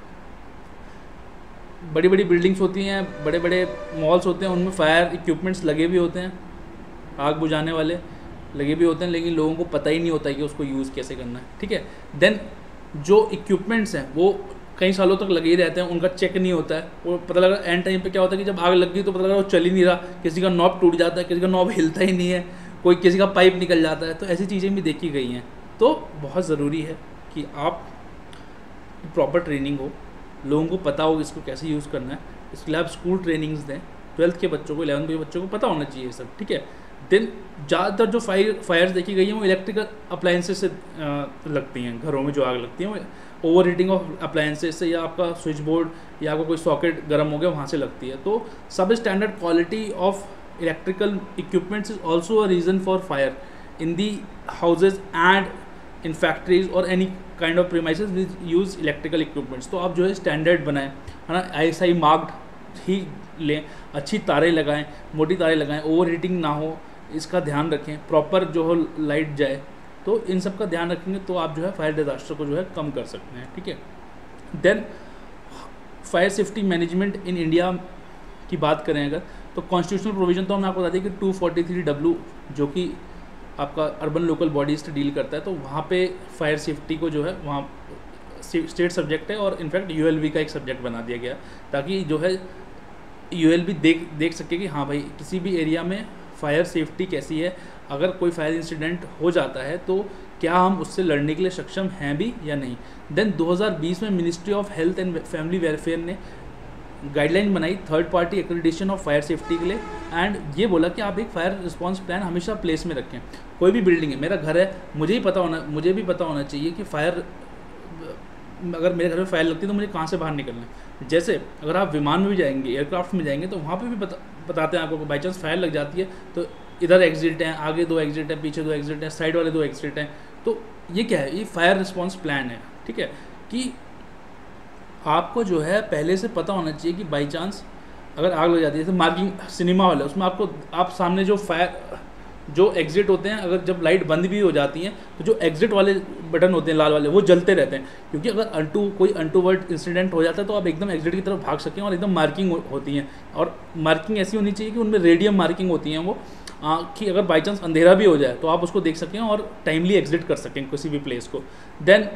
बड़ी बड़ी बिल्डिंग्स होती हैं, बड़े बड़े मॉल्स होते हैं, उनमें फायर इक्विपमेंट्स लगे भी होते हैं, आग बुझाने वाले लगे भी होते हैं, लेकिन लोगों को पता ही नहीं होता है कि उसको यूज़ कैसे करना है, ठीक है। देन जो इक्विपमेंट्स हैं वो कई सालों तक लगे ही रहते हैं, उनका चेक नहीं होता है, वो पता लगा एंड टाइम पे क्या होता है कि जब आग लग गई तो पता लगा वो चल ही नहीं रहा, किसी का नॉब टूट जाता है, किसी का नॉब हिलता ही नहीं है, कोई किसी का पाइप निकल जाता है। तो ऐसी चीज़ें भी देखी गई हैं। तो बहुत ज़रूरी है कि आप प्रॉपर ट्रेनिंग हो, लोगों को पता हो इसको कैसे यूज़ करना है, इसके लिए आप स्कूल ट्रेनिंग्स दें, ट्वेल्थ के बच्चों को, इलेवंथ के बच्चों को पता होना चाहिए ये सब, ठीक है। देन ज़्यादातर जो फायर फायर्स देखी गई हैं वो इलेक्ट्रिकल अप्लायंसेस से लगती हैं, घरों में जो आग लगती हैं वो ओवर हीटिंग ऑफ अप्लायंसेस से, या आपका स्विच बोर्ड या आपका कोई सॉकेट गर्म हो गया वहाँ से लगती है। तो सब standard quality of electrical equipments is also a reason for fire in the houses and in factories और any kind of premises which use electrical equipments. तो आप जो है स्टैंडर्ड बनाएं, है ना, आई एस आई मार्क्ड ही लें, अच्छी तारें लगाएं, मोटी तारें लगाएं, ओवर हीटिंग ना हो, इसका ध्यान रखें, प्रॉपर जो हो लाइट जाए, तो इन सब का ध्यान रखेंगे तो आप जो है फायर डिजास्टर को जो है कम कर सकते हैं, ठीक है। Then fire safety management in India की बात करें अगर, तो कॉन्स्टिट्यूशनल प्रोविजन तो हमने आपको बता दिया कि टू फोर्टी थ्री डब्ल्यू जो कि आपका अर्बन लोकल बॉडीज़ से डील करता है, तो वहाँ पे फायर सेफ्टी को जो है वहाँ स्टेट सब्जेक्ट है, और इनफैक्ट यूएलबी का एक सब्जेक्ट बना दिया गया ताकि जो है यूएलबी देख देख सके कि हाँ भाई किसी भी एरिया में फायर सेफ्टी कैसी है, अगर कोई फायर इंसिडेंट हो जाता है तो क्या हम उससे लड़ने के लिए सक्षम हैं भी या नहीं। देन दो हज़ार बीस में ministry of health and family welfare ने गाइडलाइन बनाई third party accreditation of fire safety के लिए, एंड ये बोला कि आप एक फायर रिस्पांस प्लान हमेशा प्लेस में रखें। कोई भी बिल्डिंग है, मेरा घर है, मुझे ही पता होना मुझे भी पता होना चाहिए कि फायर, अगर मेरे घर में फायर लगती है तो मुझे कहाँ से बाहर निकलना है। जैसे अगर आप विमान में भी जाएंगे, एयरक्राफ्ट में जाएंगे, तो वहाँ पे भी बता, बताते हैं आपको, बाई चांस फायर लग जाती है तो इधर एग्जिट हैं, आगे दो एग्जिट हैं, पीछे दो एग्जिट हैं, साइड वाले दो एग्जिट हैं। तो ये क्या है, ये फायर रिस्पांस प्लान है, ठीक है, कि आपको जो है पहले से पता होना चाहिए कि बाई चांस अगर आग लग जाती है, जैसे मार्किंग सिनेमा हॉल है, उसमें आपको आप सामने जो फायर जो एग्जिट होते हैं, अगर जब लाइट बंद भी हो जाती हैं तो जो एग्जिट वाले बटन होते हैं लाल वाले, वो जलते रहते हैं, क्योंकि अगर अनटू कोई अनटूवर्ड इंसिडेंट हो जाता है तो आप एकदम एग्जिट की तरफ भाग सकें, और एकदम मार्किंग होती हैं, और मार्किंग ऐसी होनी चाहिए कि उनमें रेडियम मार्किंग होती हैं वो, आ, कि अगर बाई चांस अंधेरा भी हो जाए तो आप उसको देख सकें और टाइमली एग्जिट कर सकें किसी भी प्लेस को। Then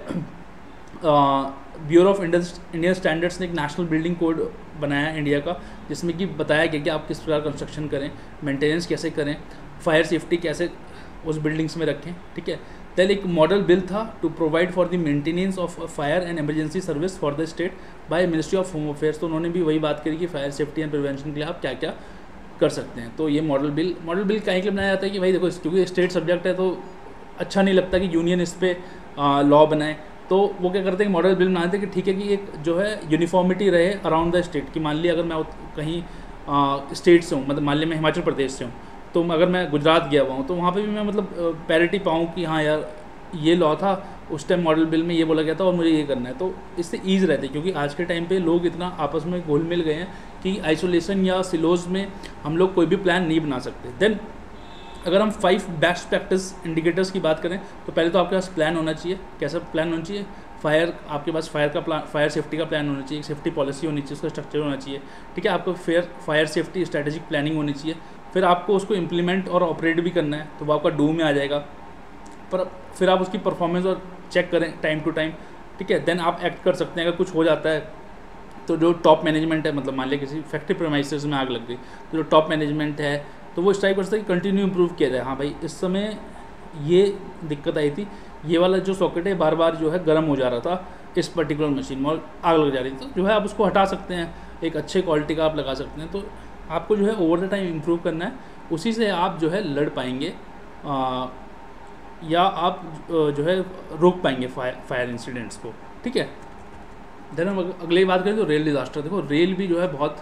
bureau of Indian standards ने एक नेशनल बिल्डिंग कोड बनाया है इंडिया का, जिसमें कि बताया गया कि आप किस प्रकार कंस्ट्रक्शन करें, मेंटेनेंस कैसे करें, फायर सेफ्टी कैसे उस बिल्डिंग्स में रखें, ठीक है। देन एक मॉडल बिल था to provide for the maintenance of fire and emergency service for the state by ministry of home affairs, तो उन्होंने भी वही बात करी कि फायर सेफ्टी एंड प्रिवेंशन के लिए आप क्या क्या कर सकते हैं। तो ये मॉडल बिल मॉडल बिल क्या के लिए बनाया जाता है कि भाई देखो, क्योंकि स्टेट सब्जेक्ट है तो अच्छा नहीं लगता कि यूनियन इस पर लॉ बनाए, तो वो क्या करते हैं कि मॉडल बिल बनाते हैं कि ठीक है कि एक जो है यूनिफॉर्मिटी रहे अराउंड द स्टेट, कि मान लिया अगर मैं कहीं स्टेट से हूँ, मतलब मान लिया मैं हिमाचल प्रदेश से हूँ, तो अगर मैं गुजरात गया हुआ हूँ तो वहाँ पे भी मैं मतलब पैरिटी पाऊँ कि हाँ यार ये लॉ था, उस टाइम मॉडल बिल में ये बोला गया था और मुझे ये करना है, तो इससे ईज़ रहती है। क्योंकि आज के टाइम पे लोग इतना आपस में घुल मिल गए हैं कि आइसोलेशन या सिलोज में हम लोग कोई भी प्लान नहीं बना सकते। देन अगर हम फाइव बेस्ट प्रैक्टिस इंडिकेटर्स की बात करें तो पहले तो आपके पास प्लान होना चाहिए। कैसा प्लान होना चाहिए? फायर, आपके पास फायर का प्लान, फायर सेफ्टी का प्लान होना चाहिए, सेफ्टी पॉलिसी होनी चाहिए, उसका स्ट्रक्चर होना चाहिए, ठीक है। आपको fair fire safety strategic planning होनी चाहिए, फिर आपको उसको इम्प्लीमेंट और ऑपरेट भी करना है, तो वो आपका डू में आ जाएगा। पर फिर आप उसकी परफॉर्मेंस और चेक करें टाइम टू टाइम, ठीक है। देन आप एक्ट कर सकते हैं अगर कुछ हो जाता है तो जो टॉप मैनेजमेंट है, मतलब मान लिया किसी फैक्ट्री प्रेमाइसेस में आग लग गई तो जो टॉप मैनेजमेंट है तो वो स्ट्राइक करता है कि कंटिन्यू इंप्रूव किया जाए। हाँ भाई, इस समय ये दिक्कत आई थी, ये वाला जो सॉकेट है बार बार जो है गर्म हो जा रहा था इस पर्टिकुलर मशीन में और आग लग जा रही थी, तो जो है आप उसको हटा सकते हैं, एक अच्छे क्वालिटी का आप लगा सकते हैं। तो आपको जो है ओवर द टाइम इम्प्रूव करना है, उसी से आप जो है लड़ पाएंगे आ, या आप जो है रोक पाएंगे फायर फायर इंसिडेंट्स को, ठीक है। देन हम अगली बात करें तो रेल डिज़ास्टर। देखो रेल भी जो है बहुत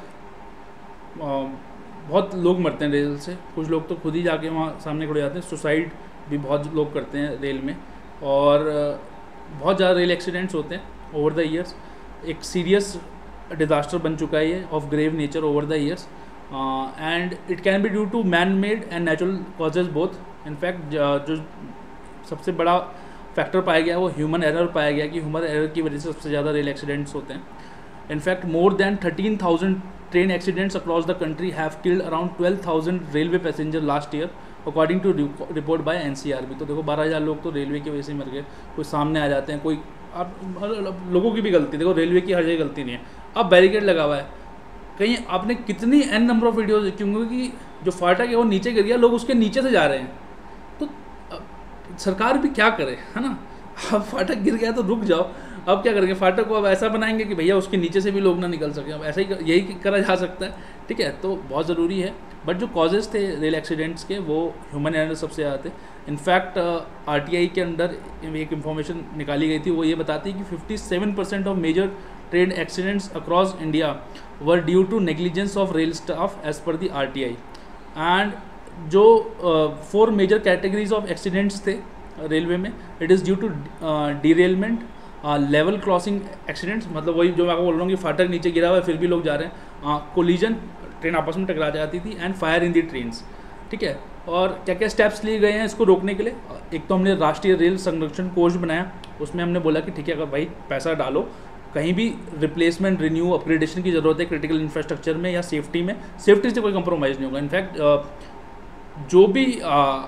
आ, बहुत लोग मरते हैं रेल से, कुछ लोग तो खुद ही जाके वहाँ सामने खड़े जाते हैं, सुसाइड भी बहुत लोग करते हैं रेल में, और बहुत ज़्यादा रेल एक्सीडेंट्स होते हैं ओवर द ईयर्स। एक सीरियस डिज़ास्टर बन चुका है ये of grave nature over the years, and it can be due to man made and natural causes both. In fact जो सबसे बड़ा फैक्टर पाया गया वो ह्यूमन एरर पाया गया कि ह्यूमन एरर की वजह से सबसे ज़्यादा रेल एक्सीडेंट्स होते हैं। In fact more than thirteen thousand train accidents across the country have killed around twelve thousand railway passenger last year according to report by N C R B. तो देखो बारह हज़ार लोग तो रेलवे की वजह से मर गए, कोई सामने आ जाते हैं, कोई आप लोगों की भी गलती, देखो रेलवे की हर जगह गलती नहीं है। अब बैरिकेड लगा हुआ है, कहीं आपने कितनी एन नंबर ऑफ वीडियोज़ देखी होंगी कि जो फाटक है वो नीचे गिर गया, लोग उसके नीचे से जा रहे हैं, तो सरकार भी क्या करे, है ना। अब फाटक गिर गया तो रुक जाओ, अब क्या करेंगे, फाटक को अब ऐसा बनाएंगे कि भैया उसके नीचे से भी लोग ना निकल सकें, अब ऐसा ही यही करा जा सकता है, ठीक है। तो बहुत ज़रूरी है, बट जो कॉजेज़ थे रेल एक्सीडेंट्स के वो ह्यूमन एरर सबसे ज़्यादा थे। इनफैक्ट आरटीआई के अंदर एक इन्फॉर्मेशन निकाली गई थी, वो ये बताती है कि fifty seven percent of major train accidents across India were due to negligence of rail staff as per the RTI. And जो four major categories of accidents थे रेलवे में, it is due to derailment, level crossing accidents, मतलब वही जो मैं आपको बोल रहा हूँ कि फाटक नीचे गिरा हुआ है फिर भी लोग जा रहे हैं, कोलिजन, ट्रेन आपस में टकरा जाती थी, and fire in the trains, ठीक है। और क्या क्या स्टेप्स लिए गए हैं इसको रोकने के लिए? एक तो हमने राष्ट्रीय रेल संरक्षण कोष बनाया, उसमें हमने बोला कि ठीक है, अगर भाई पैसा डालो, कहीं भी रिप्लेसमेंट, रिन्यू, अपग्रेडेशन की ज़रूरत है क्रिटिकल इंफ्रास्ट्रक्चर में या सेफ्टी में, सेफ्टी से कोई कंप्रोमाइज़ नहीं होगा। इनफैक्ट जो भी आ,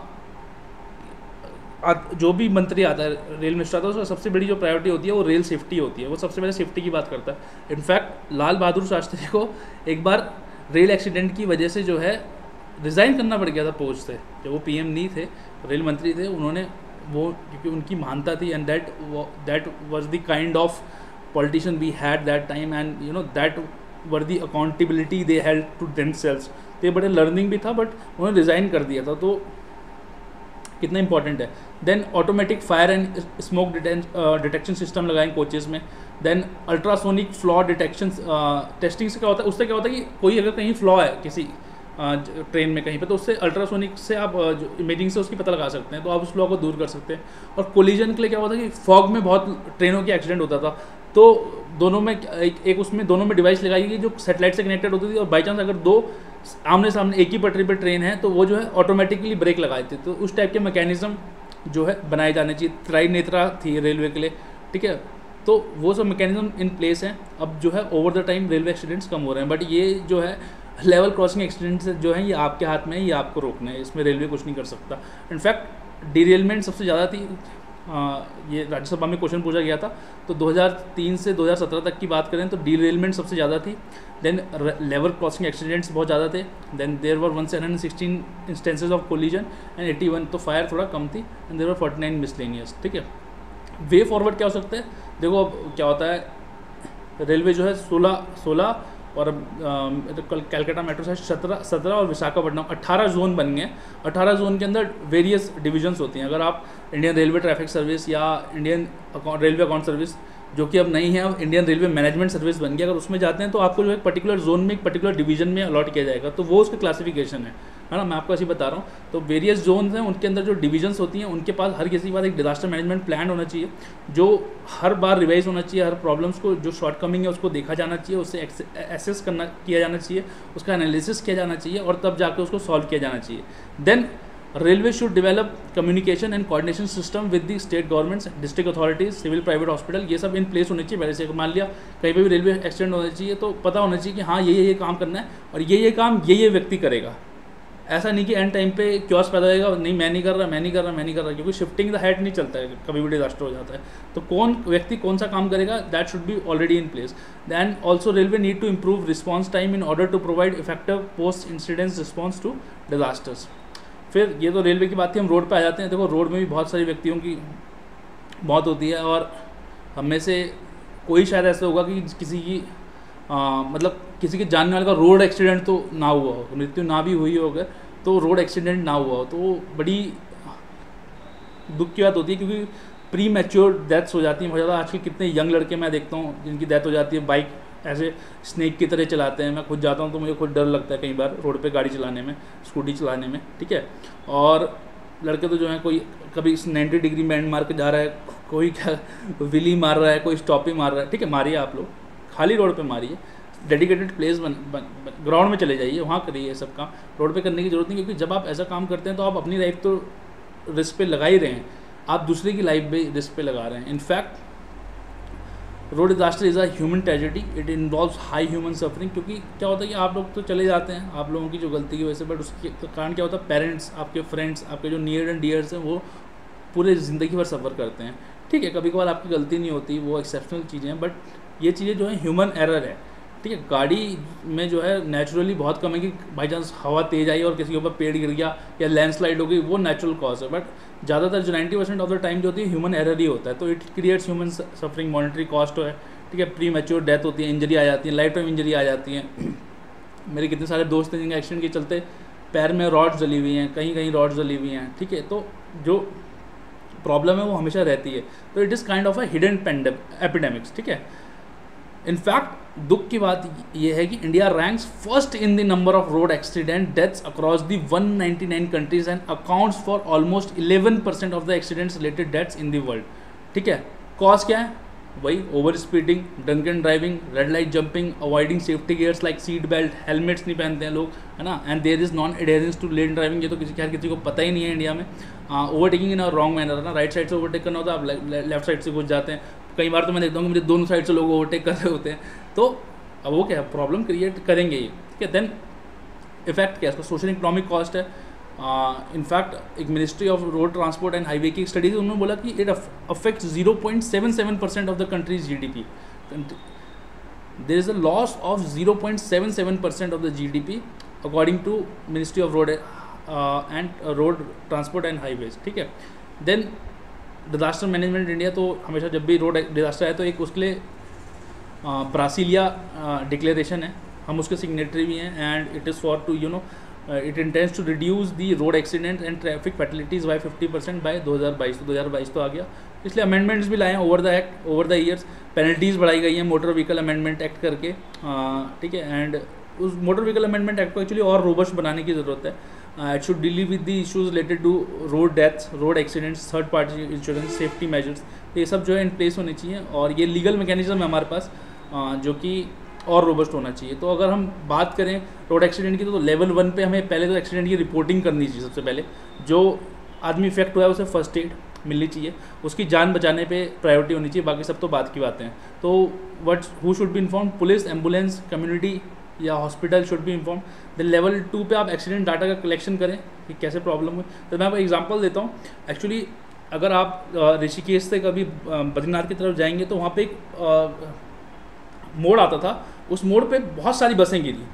आ, जो भी मंत्री आता है, रेल मिनिस्टर आता है, उसका सबसे बड़ी जो प्रायोरिटी होती है वो रेल सेफ्टी होती है, वो सबसे पहले सेफ्टी की बात करता है। इनफैक्ट लाल बहादुर शास्त्री को एक बार रेल एक्सीडेंट की वजह से जो है रिज़ाइन करना पड़ गया था पोस्ट से, जब वो पीएम नहीं थे, रेल मंत्री थे, उन्होंने वो, क्योंकि उनकी महानता थी, and that that was the kind of politician we had that time, and you know that were the accountability they held to themselves. तो ये बड़े लर्निंग भी था, बट उन्होंने रिज़ाइन कर दिया था, तो कितना इंपॉर्टेंट है। Then automatic fire and smoke detection system लगाएं कोचेज़ में। Then ultrasonic flaw detection testing से क्या होता है, उससे क्या होता है कि कोई अगर कहीं फ्लॉ है किसी ट्रेन में कहीं पे, तो उससे अल्ट्रासोनिक से आप जो इमेजिंग से उसकी पता लगा सकते हैं, तो आप उस फ्लॉ को दूर कर सकते हैं। और कोलिजन के लिए क्या होता है कि फॉग में बहुत ट्रेनों के एक्सीडेंट होता था, तो दोनों में एक, एक उसमें दोनों में डिवाइस लगाई गई जो सेटेलाइट से कनेक्टेड होती थी, और बाई चांस अगर दो आमने सामने एक ही पटरी पर ट्रेन है तो वो जो है ऑटोमेटिकली ब्रेक लगाए थे। तो उस टाइप के मैकेनिज्म जो है बनाए जाने चाहिए। त्रिनेत्रा थी रेलवे के लिए, ठीक है, तो वो सब मैकेनिज्म इन प्लेस हैं। अब जो है over the time railway accidents कम हो रहे हैं, बट ये जो है लेवल क्रॉसिंग एक्सीडेंट्स जो है ये आपके हाथ में है, ये आपको रोकना है, इसमें रेलवे कुछ नहीं कर सकता। इनफैक्ट डीरेलमेंट सबसे ज़्यादा थी, आ, ये राज्यसभा में क्वेश्चन पूछा गया था, तो दो हज़ार तीन से दो हज़ार सत्रह तक की बात करें तो डीरेलमेंट सबसे ज़्यादा थी। देन लेवल क्रॉसिंग एक्सीडेंट्स बहुत ज़्यादा थे। Then there were one seven hundred sixteen instances of collision and eighty one, तो फायर थोड़ा कम थी, and there were forty nine miscellaneous, ठीक है। वे फॉरवर्ड क्या हो सकता है, देखो अब क्या होता है, रेलवे जो है सोलह सोलह और कैलकाटा मेट्रो से सत्रह सत्रह और विशाखापट्टनम अट्ठारह जोन बन गए। अट्ठारह जोन के अंदर वेरियस डिविजन्स होती हैं। अगर आप इंडियन रेलवे ट्रैफिक सर्विस या इंडियन रेलवे अकाउंट सर्विस, जो कि अब नहीं है, अब इंडियन रेलवे मैनेजमेंट सर्विस बन गया, अगर उसमें जाते हैं तो आपको जो है पर्टिकुलर जोन में एक पर्टिकुलर डिवीजन में अलॉट किया जाएगा, तो वो उसका क्लासिफिकेशन है है ना। मैं आपको ऐसे बता रहा हूँ, तो वेरियस जोन्स हैं, उनके अंदर जो डिविजन्स होती हैं, उनके पास हर किसी के पास एक डिजास्टर मैनेजमेंट प्लान होना चाहिए, जो हर बार रिवाइज होना चाहिए। हर प्रॉब्लम्स को जो शॉर्ट कमिंग है उसको देखा जाना चाहिए, उससे एसेस करना किया जाना चाहिए, उसका एनालिसिस किया जाना चाहिए, और तब जाकर उसको सॉल्व किया जाना चाहिए। Then railway should develop communication and coordination system with the state governments, district authorities, civil private hospital, ये सब इन प्लेस होने चाहिए पहले से। मान लिया कहीं पे भी रेलवे एक्सीडेंट होना चाहिए तो पता होना चाहिए कि हाँ ये ये काम करना है, और ये ये काम ये ये व्यक्ति करेगा। ऐसा नहीं कि एंड टाइम पे क्योस पैदा होगा, नहीं मैं नहीं कर रहा मैं नहीं कर रहा मैं नहीं कर रहा, क्योंकि शिफ्टिंग द हेड नहीं चलता है, कभी भी डिजास्टर हो जाता है। तो कौन व्यक्ति कौन सा काम करेगा, that should be already in place. Then also railway need to improve response time in order to provide effective post incidents response to disasters. फिर ये तो रेलवे की बात थी, हम रोड पे आ जाते हैं। देखो रोड में भी बहुत सारे व्यक्तियों की मौत होती है, और हम में से कोई शायद ऐसा होगा कि किसी की आ, मतलब किसी के जानने वाले का रोड एक्सीडेंट तो ना हुआ हो, मृत्यु ना भी हुई हो, अगर तो रोड एक्सीडेंट ना हुआ हो, तो वो बड़ी दुख की बात होती है, क्योंकि प्री मैच्योर डेथ्स हो जाती हैं बहुत ज़्यादा। आजकल कितने यंग लड़के मैं देखता हूँ जिनकी डेथ हो जाती है, बाइक ऐसे स्नेक की तरह चलाते हैं। मैं खुद जाता हूँ तो मुझे खुद डर लगता है कई बार रोड पे गाड़ी चलाने में, स्कूटी चलाने में, ठीक है। और लड़के तो जो है कोई कभी नाइन्टी डिग्री बैंड मार के जा रहा है, कोई क्या विली मार रहा है, कोई स्टॉपिंग मार रहा है, ठीक है। मारिए आप लोग, खाली रोड पे मारिए, डेडिकेटेड प्लेस बन, बन, बन ग्राउंड में चले जाइए, वहाँ करिए ये सब काम। रोड पे करने की जरूरत नहीं, क्योंकि जब आप ऐसा काम करते हैं तो आप अपनी लाइफ तो रिस्क पे लगा ही रहे हैं, आप दूसरे की लाइफ भी रिस्क पे लगा रहे हैं। In fact road disaster is a human tragedy, it involves high human suffering. क्योंकि क्या होता है कि आप लोग तो चले जाते हैं आप लोगों की जो गलती की वजह से, बट उसके कारण क्या होता है, पेरेंट्स, आपके फ्रेंड्स, आपके जो नियर एंड डियर्स हैं, वो पूरे ज़िंदगी भर सफ़र करते हैं। ठीक है, कभी कभार आपकी गलती नहीं होती, वो एक्सेप्शनल चीज़ें हैं, बट ये चीज़ें जो है ह्यूमन एरर है। ठीक है, गाड़ी में जो है नेचुरली बहुत कम है कि बाई चांस हवा तेज आई और किसी के ऊपर पेड़ गिर गया या लैंडस्लाइड हो गई, वो नेचुरल कॉज है। बट ज़्यादातर जो ninety percent of the time जो होती है ह्यूमन एरर ही होता है, तो it creates human suffering, monetary cost है। ठीक है, प्री मैच्योर डेथ होती है, इंजरी आ जाती है, लाइफ टाइम इंजरी आ जाती है। मेरे कितने सारे दोस्त हैं जिनके एक्सीडेंट के चलते पैर में रॉड्स जली हुई हैं, कहीं कहीं रॉड्स जली हुई हैं। ठीक है, तो जो प्रॉब्लम है वो हमेशा रहती है, तो it is kind of a hidden epidemics. ठीक है, इनफैक्ट दुख की बात यह है कि India ranks first in the number of road accident deaths across the one ninety nine countries and accounts for almost eleven percent of the accidents related deaths in the world. ठीक है, cause क्या है, वही over speeding, drunken driving, red light jumping, avoiding safety gears like seat belt, helmets नहीं पहनते हैं लोग, है ना, and there is non adherence to lane driving. ये तो किसी खैर किसी को पता ही नहीं है इंडिया में। Overtaking in a wrong manner, ना राइट साइड से ओवरटेक करना होता है, आप लेफ्ट साइड से घुस जाते हैं। कई बार तो मैं देखता हूँ कि मुझे दोनों साइड से लोग ओवरटेक कर रहे होते हैं, तो अब वो क्या है, प्रॉब्लम क्रिएट करेंगे ये। ठीक है, देन इफेक्ट क्या है, इसका सोशल इकोनॉमिक कॉस्ट है। इनफैक्ट uh, एक ministry of road transport and highway की स्टडी थी, उन्होंने बोला कि it affects zero point seven seven percent of the country's GDP. There is a loss of zero point seven seven percent of the GDP according to ministry of road and road transport and highways. ठीक है, then disaster management India, तो हमेशा जब भी road disaster है तो एक उसके लिए ब्रासिलिया डिक्लेरेशन है, हम उसके सिग्नेटरी भी हैं, and it is for to you know it intends to reduce the road accident and traffic fatalities by fifty percent by दो हज़ार बाईस। तो दो हज़ार बाईस तो आ गया, इसलिए अमेंडमेंट्स भी लाए हैं over the act, over the years. Penalties बढ़ाई गई हैं मोटर व्हीकल अमेंडमेंट एक्ट करके। ठीक है, एंड उस मोटर व्हीकल अमेंडमेंट एक्ट को एक्चुअली और रोबस्ट बनाने की ज़रूरत है। It should deal with the issues related to road deaths, road accidents, third party insurance, safety measures, तो ये सब जो है इन प्लेस होने चाहिए। और ये लीगल मैकेनिज्म है हमारे पास uh, जो कि और रोबस्ट होना चाहिए। तो अगर हम बात करें रोड एक्सीडेंट की, तो, तो लेवल वन पे हमें पहले तो एक्सीडेंट की रिपोर्टिंग करनी चाहिए। सबसे पहले जो आदमी इफेक्ट हुआ है उसे फर्स्ट एड मिलनी चाहिए, उसकी जान बचाने पे प्रायोरिटी होनी चाहिए, बाकी सब तो बात की बातें हैं। तो what who should be inform, police, ambulance, community या hospital should be inform. Then level two पे आप एक्सीडेंट डाटा का कलेक्शन करें कि कैसे प्रॉब्लम हुई। तो मैं आपको एग्जांपल देता हूँ। एक्चुअली अगर आप ऋषिकेश से कभी बद्रीनाथ की तरफ जाएंगे तो वहाँ पे एक मोड़ आता था, उस मोड़ पे बहुत सारी बसें गिरी।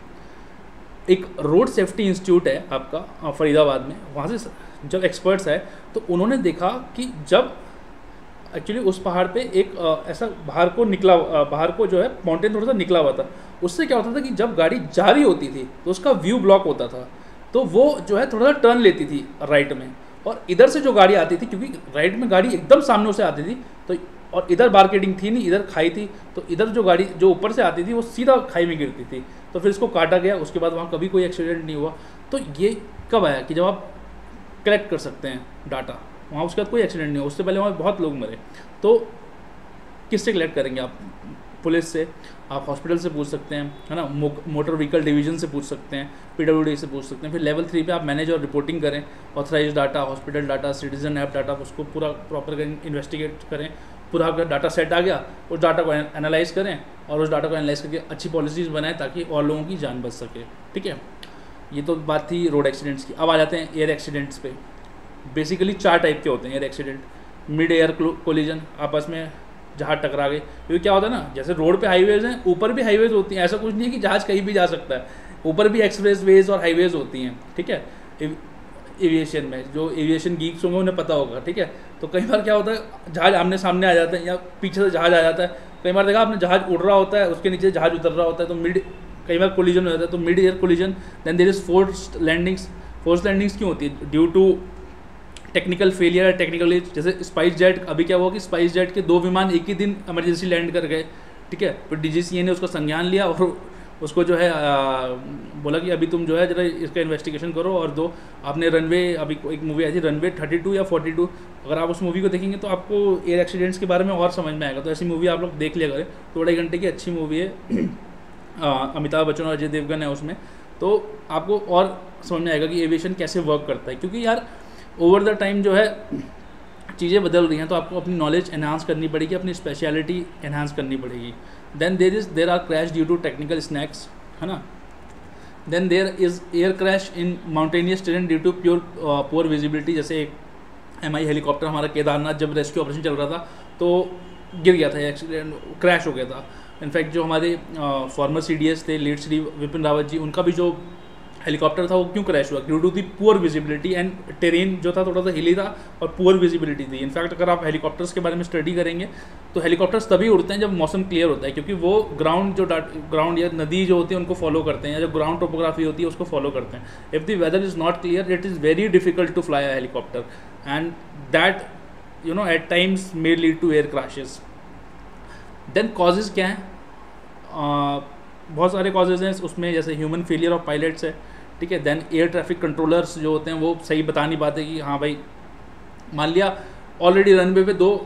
एक रोड सेफ्टी इंस्टीट्यूट है आपका फरीदाबाद में, वहाँ से जब एक्सपर्ट्स आए तो उन्होंने देखा कि जब एक्चुअली उस पहाड़ पे एक आ, ऐसा बाहर को निकला बाहर को जो है माउंटेन थोड़ा सा निकला हुआ था, उससे क्या होता था कि जब गाड़ी जा रही होती थी तो उसका व्यू ब्लॉक होता था, तो वो जो है थोड़ा सा टर्न लेती थी राइट में, और इधर से जो गाड़ी आती थी, क्योंकि राइट में गाड़ी एकदम सामने से आती थी, तो और इधर मार्केटिंग थी नहीं, इधर खाई थी, तो इधर जो गाड़ी जो ऊपर से आती थी वो सीधा खाई में गिरती थी। तो फिर इसको काटा गया, उसके बाद वहाँ कभी कोई एक्सीडेंट नहीं हुआ। तो ये कब आया कि जब आप कलेक्ट कर सकते हैं डाटा, वहाँ उसके बाद कोई एक्सीडेंट नहीं हुआ, उससे पहले वहाँ बहुत लोग मरे। तो किससे कलेक्ट करेंगे आप? पुलिस से, आप हॉस्पिटल से पूछ सकते हैं, है ना, मोटर व्हीकल डिवीजन से पूछ सकते हैं, पीडब्ल्यूडी से पूछ सकते हैं। फिर लेवल थ्री पे आप मैनेज और रिपोर्टिंग करें, authorise data, hospital data, citizen app data, उसको पूरा प्रॉपर इन्वेस्टिगेट करें। पूरा अगर डाटा सेट आ गया, उस डाटा को एनालाइज करें और उस डाटा को एनालाइज करके अच्छी पॉलिसीज़ बनाएं ताकि और लोगों की जान बच सके। ठीक है, ये तो बात थी रोड एक्सीडेंट्स की। अब आ जाते हैं एयर एक्सीडेंट्स पे। बेसिकली चार टाइप के होते हैं air accident. Mid air collision, आपस में जहाज टकरा गए। क्योंकि क्या होता है ना, जैसे रोड पे हाईवेज हैं, ऊपर भी हाईवेज होती हैं, ऐसा कुछ नहीं है कि जहाज कहीं भी जा सकता है, ऊपर भी एक्सप्रेस वेज और हाईवेज होती हैं। ठीक है, एविएशन में जो एविएशन गीक्स होंगे उन्हें पता होगा। ठीक है, तो कई बार क्या होता है, जहाज आमने सामने आ जाते हैं या पीछे से जहाज आ जाता है। कई बार देखा आपने, जहाज उड़ रहा होता है, उसके नीचे जहाज उतर रहा होता है, तो मिड कई बार कोलिजन हो जाता है। तो mid air collision. Then there is forced landings. Forced landings क्यों होती है? ड्यू टू टेक्निकल फेलियर है, टेक्निकली, जैसे स्पाइस जेट। अभी क्या हुआ कि स्पाइस जेट के दो विमान एक ही दिन इमरजेंसी लैंड कर गए। ठीक है, फिर डीजीसीए ने उसका संज्ञान लिया और उसको जो है आ, बोला कि अभी तुम जो है जरा इसका इन्वेस्टिगेशन करो और दो। आपने रनवे, अभी एक मूवी आई थी रनवे थर्टी टू या फोर्टी टू, अगर आप उस मूवी को देखेंगे तो आपको एयर एक्सीडेंट्स के बारे में और समझ में आएगा। तो ऐसी मूवी आप लोग देख लिया करें, दो ढाई घंटे की अच्छी मूवी है। अमिताभ बच्चन और अजय देवगन है उसमें, तो आपको और समझ में आएगा कि एविएशन कैसे वर्क करता है। क्योंकि यार ओवर द टाइम जो है चीज़ें बदल रही हैं, तो आपको अपनी नॉलेज एनहांस करनी पड़ेगी, अपनी स्पेशलिटी एनहांस करनी पड़ेगी। Then there is there are crash due to technical snags, है ना। Then there is air crash in mountainous terrain due to pure poor visibility. जैसे एक एम आई हेलीकॉप्टर हमारा केदारनाथ जब रेस्क्यू ऑपरेशन चल रहा था तो गिर गया था, एक्सीडेंट क्रैश हो गया था। इनफैक्ट जो हमारे फॉर्मर सी डी एस थे, लेट श्री विपिन रावत जी, उनका भी जो हेलीकॉप्टर था वो क्यों क्रैश हुआ? Due to the poor visibility and terrain जो था थोड़ा सा हिली था और पुअर विजिबिलिटी थी। इनफैक्ट अगर आप हेलीकॉप्टर्स के बारे में स्टडी करेंगे तो हेलीकॉप्टर्स तभी उड़ते हैं जब मौसम क्लियर होता है, क्योंकि वो ग्राउंड जो ग्राउंड या नदी जो होती है उनको फॉलो करते हैं, या जो ग्राउंड टोपोग्राफी होती है उसको फॉलो करते हैं। If the weather is not clear it is very difficult to fly a helicopter and that you know at times may lead to air crashes. Then causes क्या हैं? Uh, बहुत सारे causes हैं उसमें, जैसे ह्यूमन फेलियर ऑफ पायलट्स है। ठीक है, देन एयर ट्रैफिक कंट्रोलर्स जो होते हैं वो सही बता नहीं पाते कि हाँ भाई, मान लिया ऑलरेडी रनवे पे दो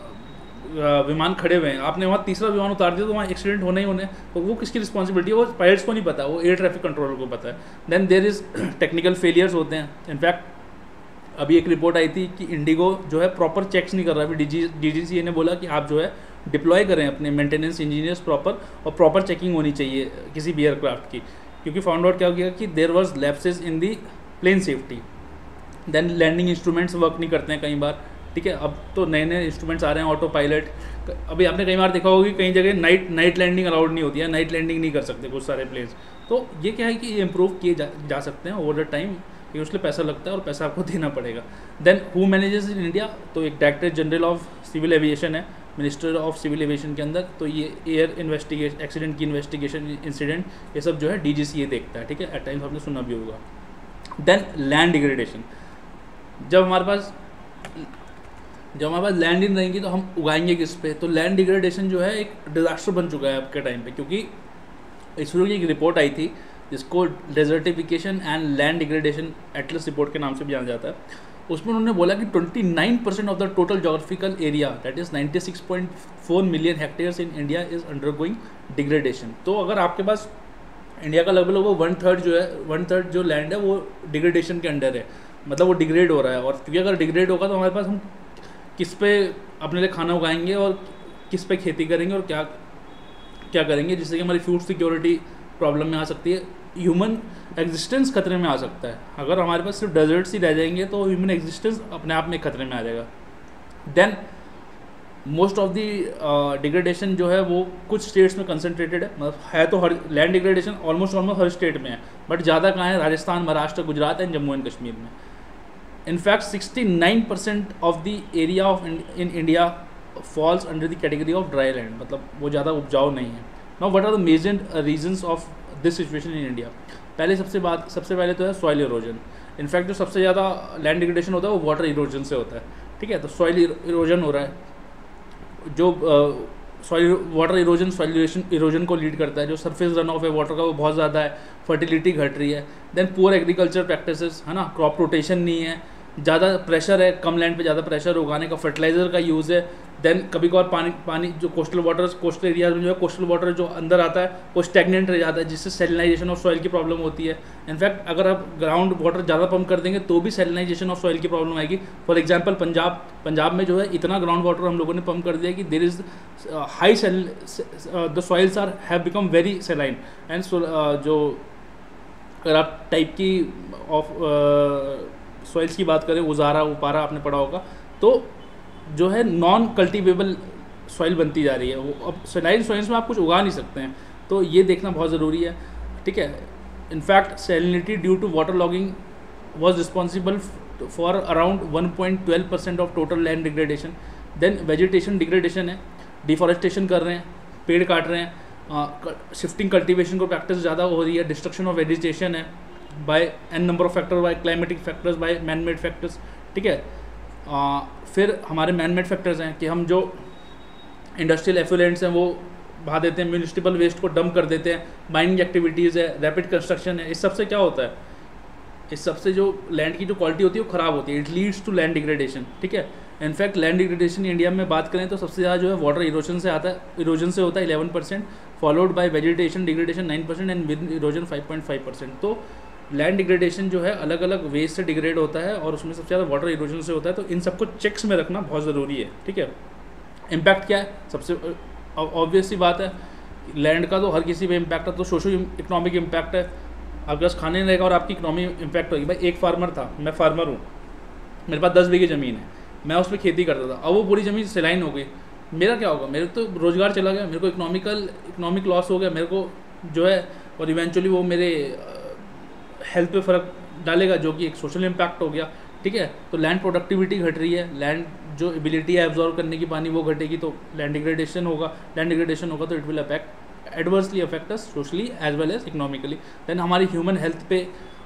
विमान खड़े हुए हैं, आपने वहाँ तीसरा विमान उतार दिया तो वहाँ एक्सीडेंट होने ही होने, तो वो किसकी रिस्पॉन्सिबिलिटी है? वो पायलट्स को नहीं पता, वो एयर ट्रैफिक कंट्रोलर को पता है। Then there is technical failures होते हैं। इनफैक्ट अभी एक रिपोर्ट आई थी कि इंडिगो जो है प्रॉपर चेक्स नहीं कर रहा। अभी डी जी डी जी सी ए ने बोला कि आप जो है डिप्लॉय करें अपने मेंटेनेंस इंजीनियर्स प्रॉपर, और प्रॉपर चेकिंग होनी चाहिए किसी भी एयरक्राफ्ट की, क्योंकि फाउंड आउट क्या हो गया कि there was lapses in the plane safety. Then landing instruments work नहीं करते हैं कई बार। ठीक है, अब तो नए नए इंस्ट्रूमेंट्स आ रहे हैं, ऑटो पायलट। अभी आपने कई बार देखा होगा कि कई जगह नाइट नाइट लैंडिंग अलाउड नहीं होती है, नाइट लैंडिंग नहीं कर सकते कुछ सारे प्लेन्स। तो ये क्या है कि ये इम्प्रूव किए जा, जा सकते हैं ओवर द टाइम, कि उसके लिए पैसा लगता है और पैसा आपको देना पड़ेगा। Then who manages in India? तो एक director general of civil aviation है, मिनिस्टर ऑफ सिविल एविएशन के अंदर। तो ये एयर इन्वेस्टिगेशन, एक्सीडेंट की इन्वेस्टिगेशन, इंसिडेंट, ये सब जो है डी जी सी ए देखता है। ठीक है, एट टाइम्स आपने सुना भी होगा। Then land degradation. जब हमारे पास जब हमारे पास लैंड इन रहेंगी तो हम उगाएंगे किस पे? तो लैंड डिग्रेडेशन जो है एक डिजास्टर बन चुका है आपके टाइम पे, क्योंकि इसरो की एक रिपोर्ट आई थी जिसको desertification and land degradation atlas report के नाम से भी जाना जाता है। उसमें उन्होंने बोला कि उनतीस percent of the total geographical area that is छियानवे पॉइंट चार million hectares in India is undergoing degradation. तो अगर आपके पास इंडिया का लगभग लगभग वन थर्ड जो है वन थर्ड जो लैंड है वो डिग्रेडेशन के अंडर है, मतलब वो डिग्रेड हो रहा है। और क्योंकि अगर डिग्रेड होगा तो हमारे पास हम किस पे अपने लिए खाना उगाएंगे और किस पे खेती करेंगे और क्या क्या करेंगे, जिससे कि हमारी फूड सिक्योरिटी प्रॉब्लम में आ सकती है, ह्यूमन एग्जिस्टेंस खतरे में आ सकता है। अगर हमारे पास सिर्फ डेजर्ट्स ही रह जाएंगे तो ह्यूमन एग्जिस्टेंस अपने आप में खतरे में आ जाएगा। Then most of the degradation जो है वो कुछ स्टेट्स में कंसनट्रेटेड है, मतलब है तो हर लैंड डिग्रेडेशन ऑलमोस्ट ऑलमोस्ट हर स्टेट में है, बट ज़्यादा कहाँ है, राजस्थान, महाराष्ट्र, गुजरात एंड जम्मू एंड कश्मीर में। In fact sixty nine percent of the area of in India falls under the category of dry land, मतलब वो ज़्यादा उपजाऊ नहीं है। Now what are the major reasons of this situation in India? पहले सबसे बात सबसे पहले तो है सॉइल इरोजन। इनफैक्ट जो सबसे ज़्यादा लैंड डिग्रेडेशन होता है वो वाटर इरोजन से होता है, ठीक है। तो सॉइल इरोजन हो रहा है, जो soil water erosion soil erosion को लीड करता है। जो सरफेस रन ऑफ है वाटर का वो बहुत ज़्यादा है, फर्टिलिटी घट रही है। देन पुअर एग्रीकल्चर प्रैक्टिसेस, है ना, क्रॉप रोटेशन नहीं है, ज़्यादा प्रेशर है, कम लैंड पे ज़्यादा प्रेशर उगाने का, फर्टिलाइजर का यूज़ है। देन कभी कभार पानी पानी जो कोस्टल वाटर कोस्टल एरियाज में जो है कोस्टल वाटर जो अंदर आता है वो स्टैगनेंट रह जाता है, जिससे सेलिनाइजेशन ऑफ सॉइल की प्रॉब्लम होती है। इनफैक्ट अगर आप ग्राउंड वाटर ज़्यादा पंप कर देंगे तो भी सेलिनाइजेशन ऑफ सॉइल की प्रॉब्लम आएगी। फॉर एग्जांपल पंजाब पंजाब में जो है इतना ग्राउंड वाटर हम लोगों ने पंप कर दिया कि there is high salt the soils are have become very saline and जो अगर आप टाइप की ऑफ सॉइल्स की बात करें, उजारा उपारा आपने पढ़ा होगा, तो जो है नॉन कल्टिवेबल सॉइल बनती जा रही है। वो अब सेलाइन सॉइल्स में आप कुछ उगा नहीं सकते हैं, तो ये देखना बहुत ज़रूरी है, ठीक है। In fact salinity due to water logging was responsible for around one point one two percent of total land degradation. Then vegetation degradation है, डिफॉरेस्टेशन कर रहे हैं, पेड़ काट रहे हैं, शिफ्टिंग कल्टिवेशन को प्रैक्टिस ज़्यादा हो रही है, डिस्ट्रक्शन ऑफ वेजिटेशन है by an number of factors, by climatic factors, by man made factors, ठीक है। आ, फिर हमारे मैन मेड फैक्टर्स हैं कि हम जो इंडस्ट्रियल एफ्लुएंट्स हैं वो बहा देते हैं, म्यूनिसिपल वेस्ट को डंप कर देते हैं, माइनिंग एक्टिविटीज़ है, रैपिड कंस्ट्रक्शन है। इस सबसे क्या होता है, इस सबसे जो लैंड की जो क्वालिटी होती है वो ख़राब होती है, it leads to land degradation, ठीक है। इनफैक्ट लैंड डिग्रेडेशन इंडिया में बात करें तो सबसे ज़्यादा जो है वाटर इरोजन से आता है, इरोजन से होता है eleven percent, followed by vegetation degradation nine percent and with erosion five point five percent. तो लैंड डिग्रेडेशन जो है अलग अलग वेज से डिग्रेड होता है और उसमें सबसे ज़्यादा वाटर इरोजन से होता है, तो इन सबको चेक्स में रखना बहुत ज़रूरी है, ठीक है। इम्पैक्ट क्या है, सबसे ऑब्वियस सी बात है, लैंड का तो हर किसी पे इम्पैक्ट है, तो सोशो इकोनॉमिक इम्पैक्ट है। आपके पास खाने नहीं रहेगा और आपकी इकोनॉमी इम्पैक्ट होगी। भाई एक फार्मर था, मैं फार्मर हूँ, मेरे पास दस बीघे ज़मीन है, मैं उस पर खेती करता था, अब वो पूरी ज़मीन सेलाइन हो गई, मेरा क्या होगा, मेरे तो रोज़गार चला गया, मेरे को इकोनॉमिकल इकोनॉमिक लॉस हो गया मेरे को जो है, और इवेंचुअली वो मेरे हेल्थ पे फ़र्क डालेगा, जो कि एक सोशल इम्पैक्ट हो गया, ठीक है। तो लैंड प्रोडक्टिविटी घट रही है, लैंड जो एबिलिटी है एब्जॉर्व करने की पानी वो घटेगी, तो लैंड डिग्रेडेशन होगा, लैंड डिग्रेडेशन होगा तो it will affect adversely affect us socially as well as economically. Then हमारी ह्यूमन हेल्थ पे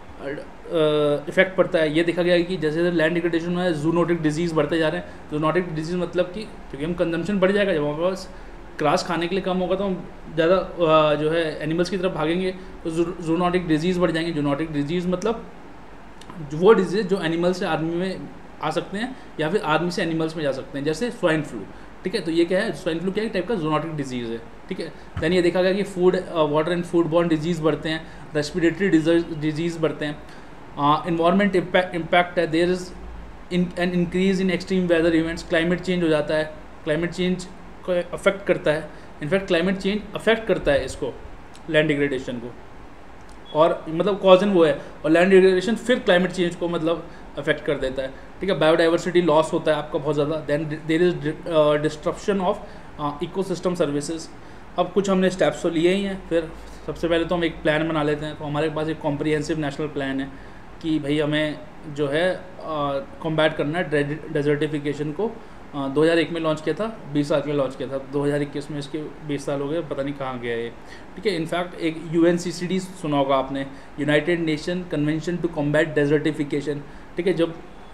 इफेक्ट पड़ता है। ये देखा गया है कि जैसे जैसे लैंड डिग्रेडेशन में जूनोटिक डिजीज़ बढ़ते जा रहे हैं, जूनोटिक डिजीज़ मतलब कि क्योंकि हम कंजम्पशन बढ़ जाएगा, जब हमारे पास ग्रास खाने के लिए कम होगा तो हम ज़्यादा जो है एनिमल्स की तरफ भागेंगे, तो जूनोटिक डिजीज़ बढ़ जाएंगे। जूनोटिक डिजीज़ मतलब वो डिजीज़ जो एनिमल से आदमी में आ सकते हैं या फिर आदमी से एनिमल्स में जा सकते हैं, जैसे स्वाइन फ्लू, ठीक है। तो ये क्या है, स्वाइन फ्लू क्या है, टाइप का जूनोटिक डिजीज़ है, ठीक है। दैन ये देखा गया कि food water and food borne disease बढ़ते हैं, रेस्पिरेटरी डिजीज़ बढ़ते हैं, इन्वायरमेंट इम्पैक्ट है, there is in an increase in extreme weather events, climate change हो जाता है, क्लाइमेट चेंज को अफेक्ट करता है। इनफैक्ट क्लाइमेट चेंज अफेक्ट करता है इसको, लैंड डिग्रेडेशन को, और मतलब कॉजन वो है, और लैंड डिग्रेडेशन फिर क्लाइमेट चेंज को मतलब अफेक्ट कर देता है, ठीक है। बायोडाइवर्सिटी लॉस होता है आपका बहुत ज़्यादा। Then there is disruption of ecosystem services. अब कुछ हमने स्टेप्स तो लिए ही हैं, फिर सबसे पहले तो हम एक प्लान बना लेते हैं। तो हमारे पास एक कॉम्प्रिहेंसिव नेशनल प्लान है कि भाई हमें जो है कॉम्बैट uh, करना है डेजर्टिफिकेशन को। uh, दो हज़ार एक में लॉन्च किया था, बीस साल में लॉन्च किया था, दो हज़ार इक्कीस में इसके बीस साल हो गए, पता नहीं कहाँ गया ये, ठीक है। इनफैक्ट एक U N C C D सुना होगा आपने, United Nation Convention to Combat Desertification, ठीक है। जब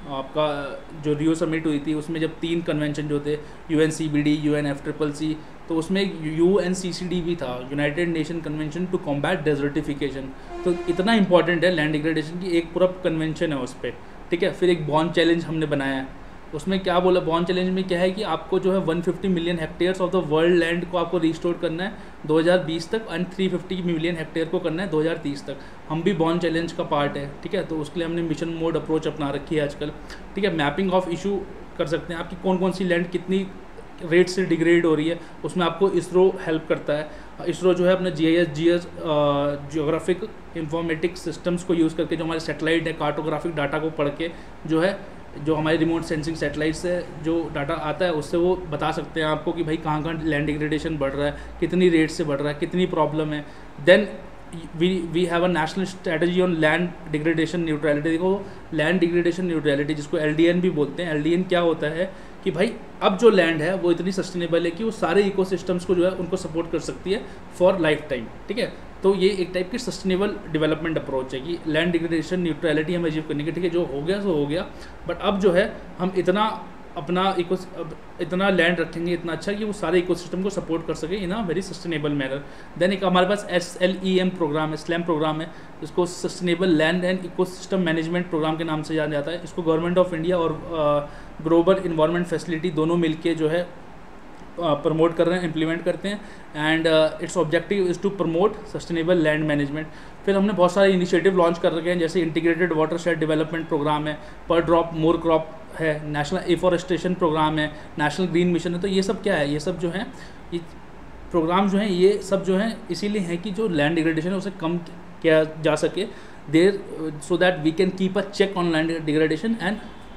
आपका जो रियो समिट हुई थी उसमें जब तीन कन्वेंशन जो थे, U N C B D, U N F triple C, तो उसमें U N C C D भी था, United Nation Convention to Combat Desertification. तो इतना इंपॉर्टेंट है लैंड डिग्रेडेशन की, एक पूरा कन्वेंशन है उस पर, ठीक है। फिर एक बॉन्ड चैलेंज हमने बनाया है, उसमें क्या बोला, बॉन्ड चैलेंज में क्या है कि आपको जो है एक सौ पचास million hectares of the world land को आपको रिस्टोर करना है दो हज़ार बीस तक, एंड तीन सौ पचास मिलियन हेक्टेयर को करना है दो हज़ार तीस तक। हम भी बॉन्ड चैलेंज का पार्ट है, ठीक है। तो उसके लिए हमने मिशन मोड अप्रोच अपना रखी है आजकल, ठीक है। मैपिंग ऑफ इशू कर सकते हैं, आपकी कौन कौन सी लैंड कितनी रेट से डिग्रेड हो रही है, उसमें आपको इसरो हेल्प करता है। इसरो जो है अपना G I S G S geographic informatics systems को यूज़ करके, जो हमारे सेटेलाइट है, कार्टोग्राफिक डाटा को पढ़ के जो है, जो हमारे रिमोट सेंसिंग सैटेलाइट से जो डाटा आता है उससे वो बता सकते हैं आपको कि भाई कहाँ कहाँ लैंड डिग्रेडेशन बढ़ रहा है, कितनी रेट से बढ़ रहा है, कितनी प्रॉब्लम है। Then we we have a national strategy on land degradation neutrality. देखो लैंड डिग्रेडेशन न्यूट्रलिटी जिसको एल डी एन भी बोलते हैं, एल डी एन क्या होता है कि भाई अब जो लैंड है वो इतनी सस्टेनेबल है कि वो सारे इकोसिस्टम्स को जो है उनको सपोर्ट कर सकती है फॉर लाइफ टाइम, ठीक है। तो ये एक टाइप की सस्टेनेबल डेवलपमेंट अप्रोच है कि लैंड डिग्रेडेशन न्यूट्रलिटी हम अचीव करने की, ठीक है। जो हो गया सो हो गया, बट अब जो है हम इतना अपना इको इतना लैंड रखेंगे इतना अच्छा कि वो सारे इकोसिस्टम को सपोर्ट कर सके in a very sustainable manner. Then एक हमारे पास S L E M programme है, स्लैम प्रोग्राम है, जिसको sustainable land and ecosystem management programme के नाम से जाना जाता है। इसको गवर्नमेंट ऑफ इंडिया और ग्लोबल इन्वायरमेंट फैसिलिटी दोनों मिलके जो है प्रमोट कर रहे हैं, इम्प्लीमेंट करते हैं, and its objective is to promote sustainable land management. फिर हमने बहुत सारे इनिशिएटिव लॉन्च कर रखे हैं, जैसे integrated water shed development programme है, पर ड्रॉप मोर क्रॉप है, नेशनल एफॉरेस्टेशन प्रोग्राम है, नेशनल ग्रीन मिशन है। तो ये सब क्या है, ये सब जो है ये प्रोग्राम जो हैं ये सब जो हैं इसीलिए हैं कि जो लैंड डिग्रेडेशन है उसे कम किया जा सके, there so that we can keep a check on land degradation and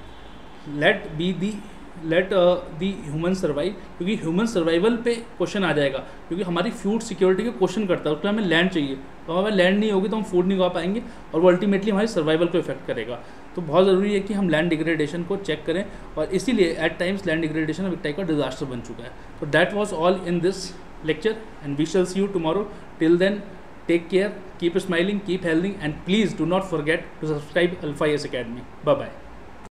let be the let the human survive. क्योंकि ह्यूमन सर्वाइवल पे क्वेश्चन आ जाएगा, क्योंकि हमारी फूड सिक्योरिटी का क्वेश्चन करता है, उसके लिए हमें लैंड चाहिए, तो हमें लैंड नहीं होगी तो हम फूड नहीं उगा पाएंगे और वो अल्टीमेटली हमारी सर्वाइवल को इफेक्ट करेगा। तो बहुत ज़रूरी है कि हम लैंड डिग्रेडेशन को चेक करें, और इसीलिए एट टाइम्स लैंड डिग्रेडेशन एक टाइप का डिजास्टर बन चुका है। तो that was all in this lecture and we shall see you tomorrow. Till then, take care, keep smiling, keep healthy, and please do not forget to subscribe Alpha I A S Academy. Bye bye.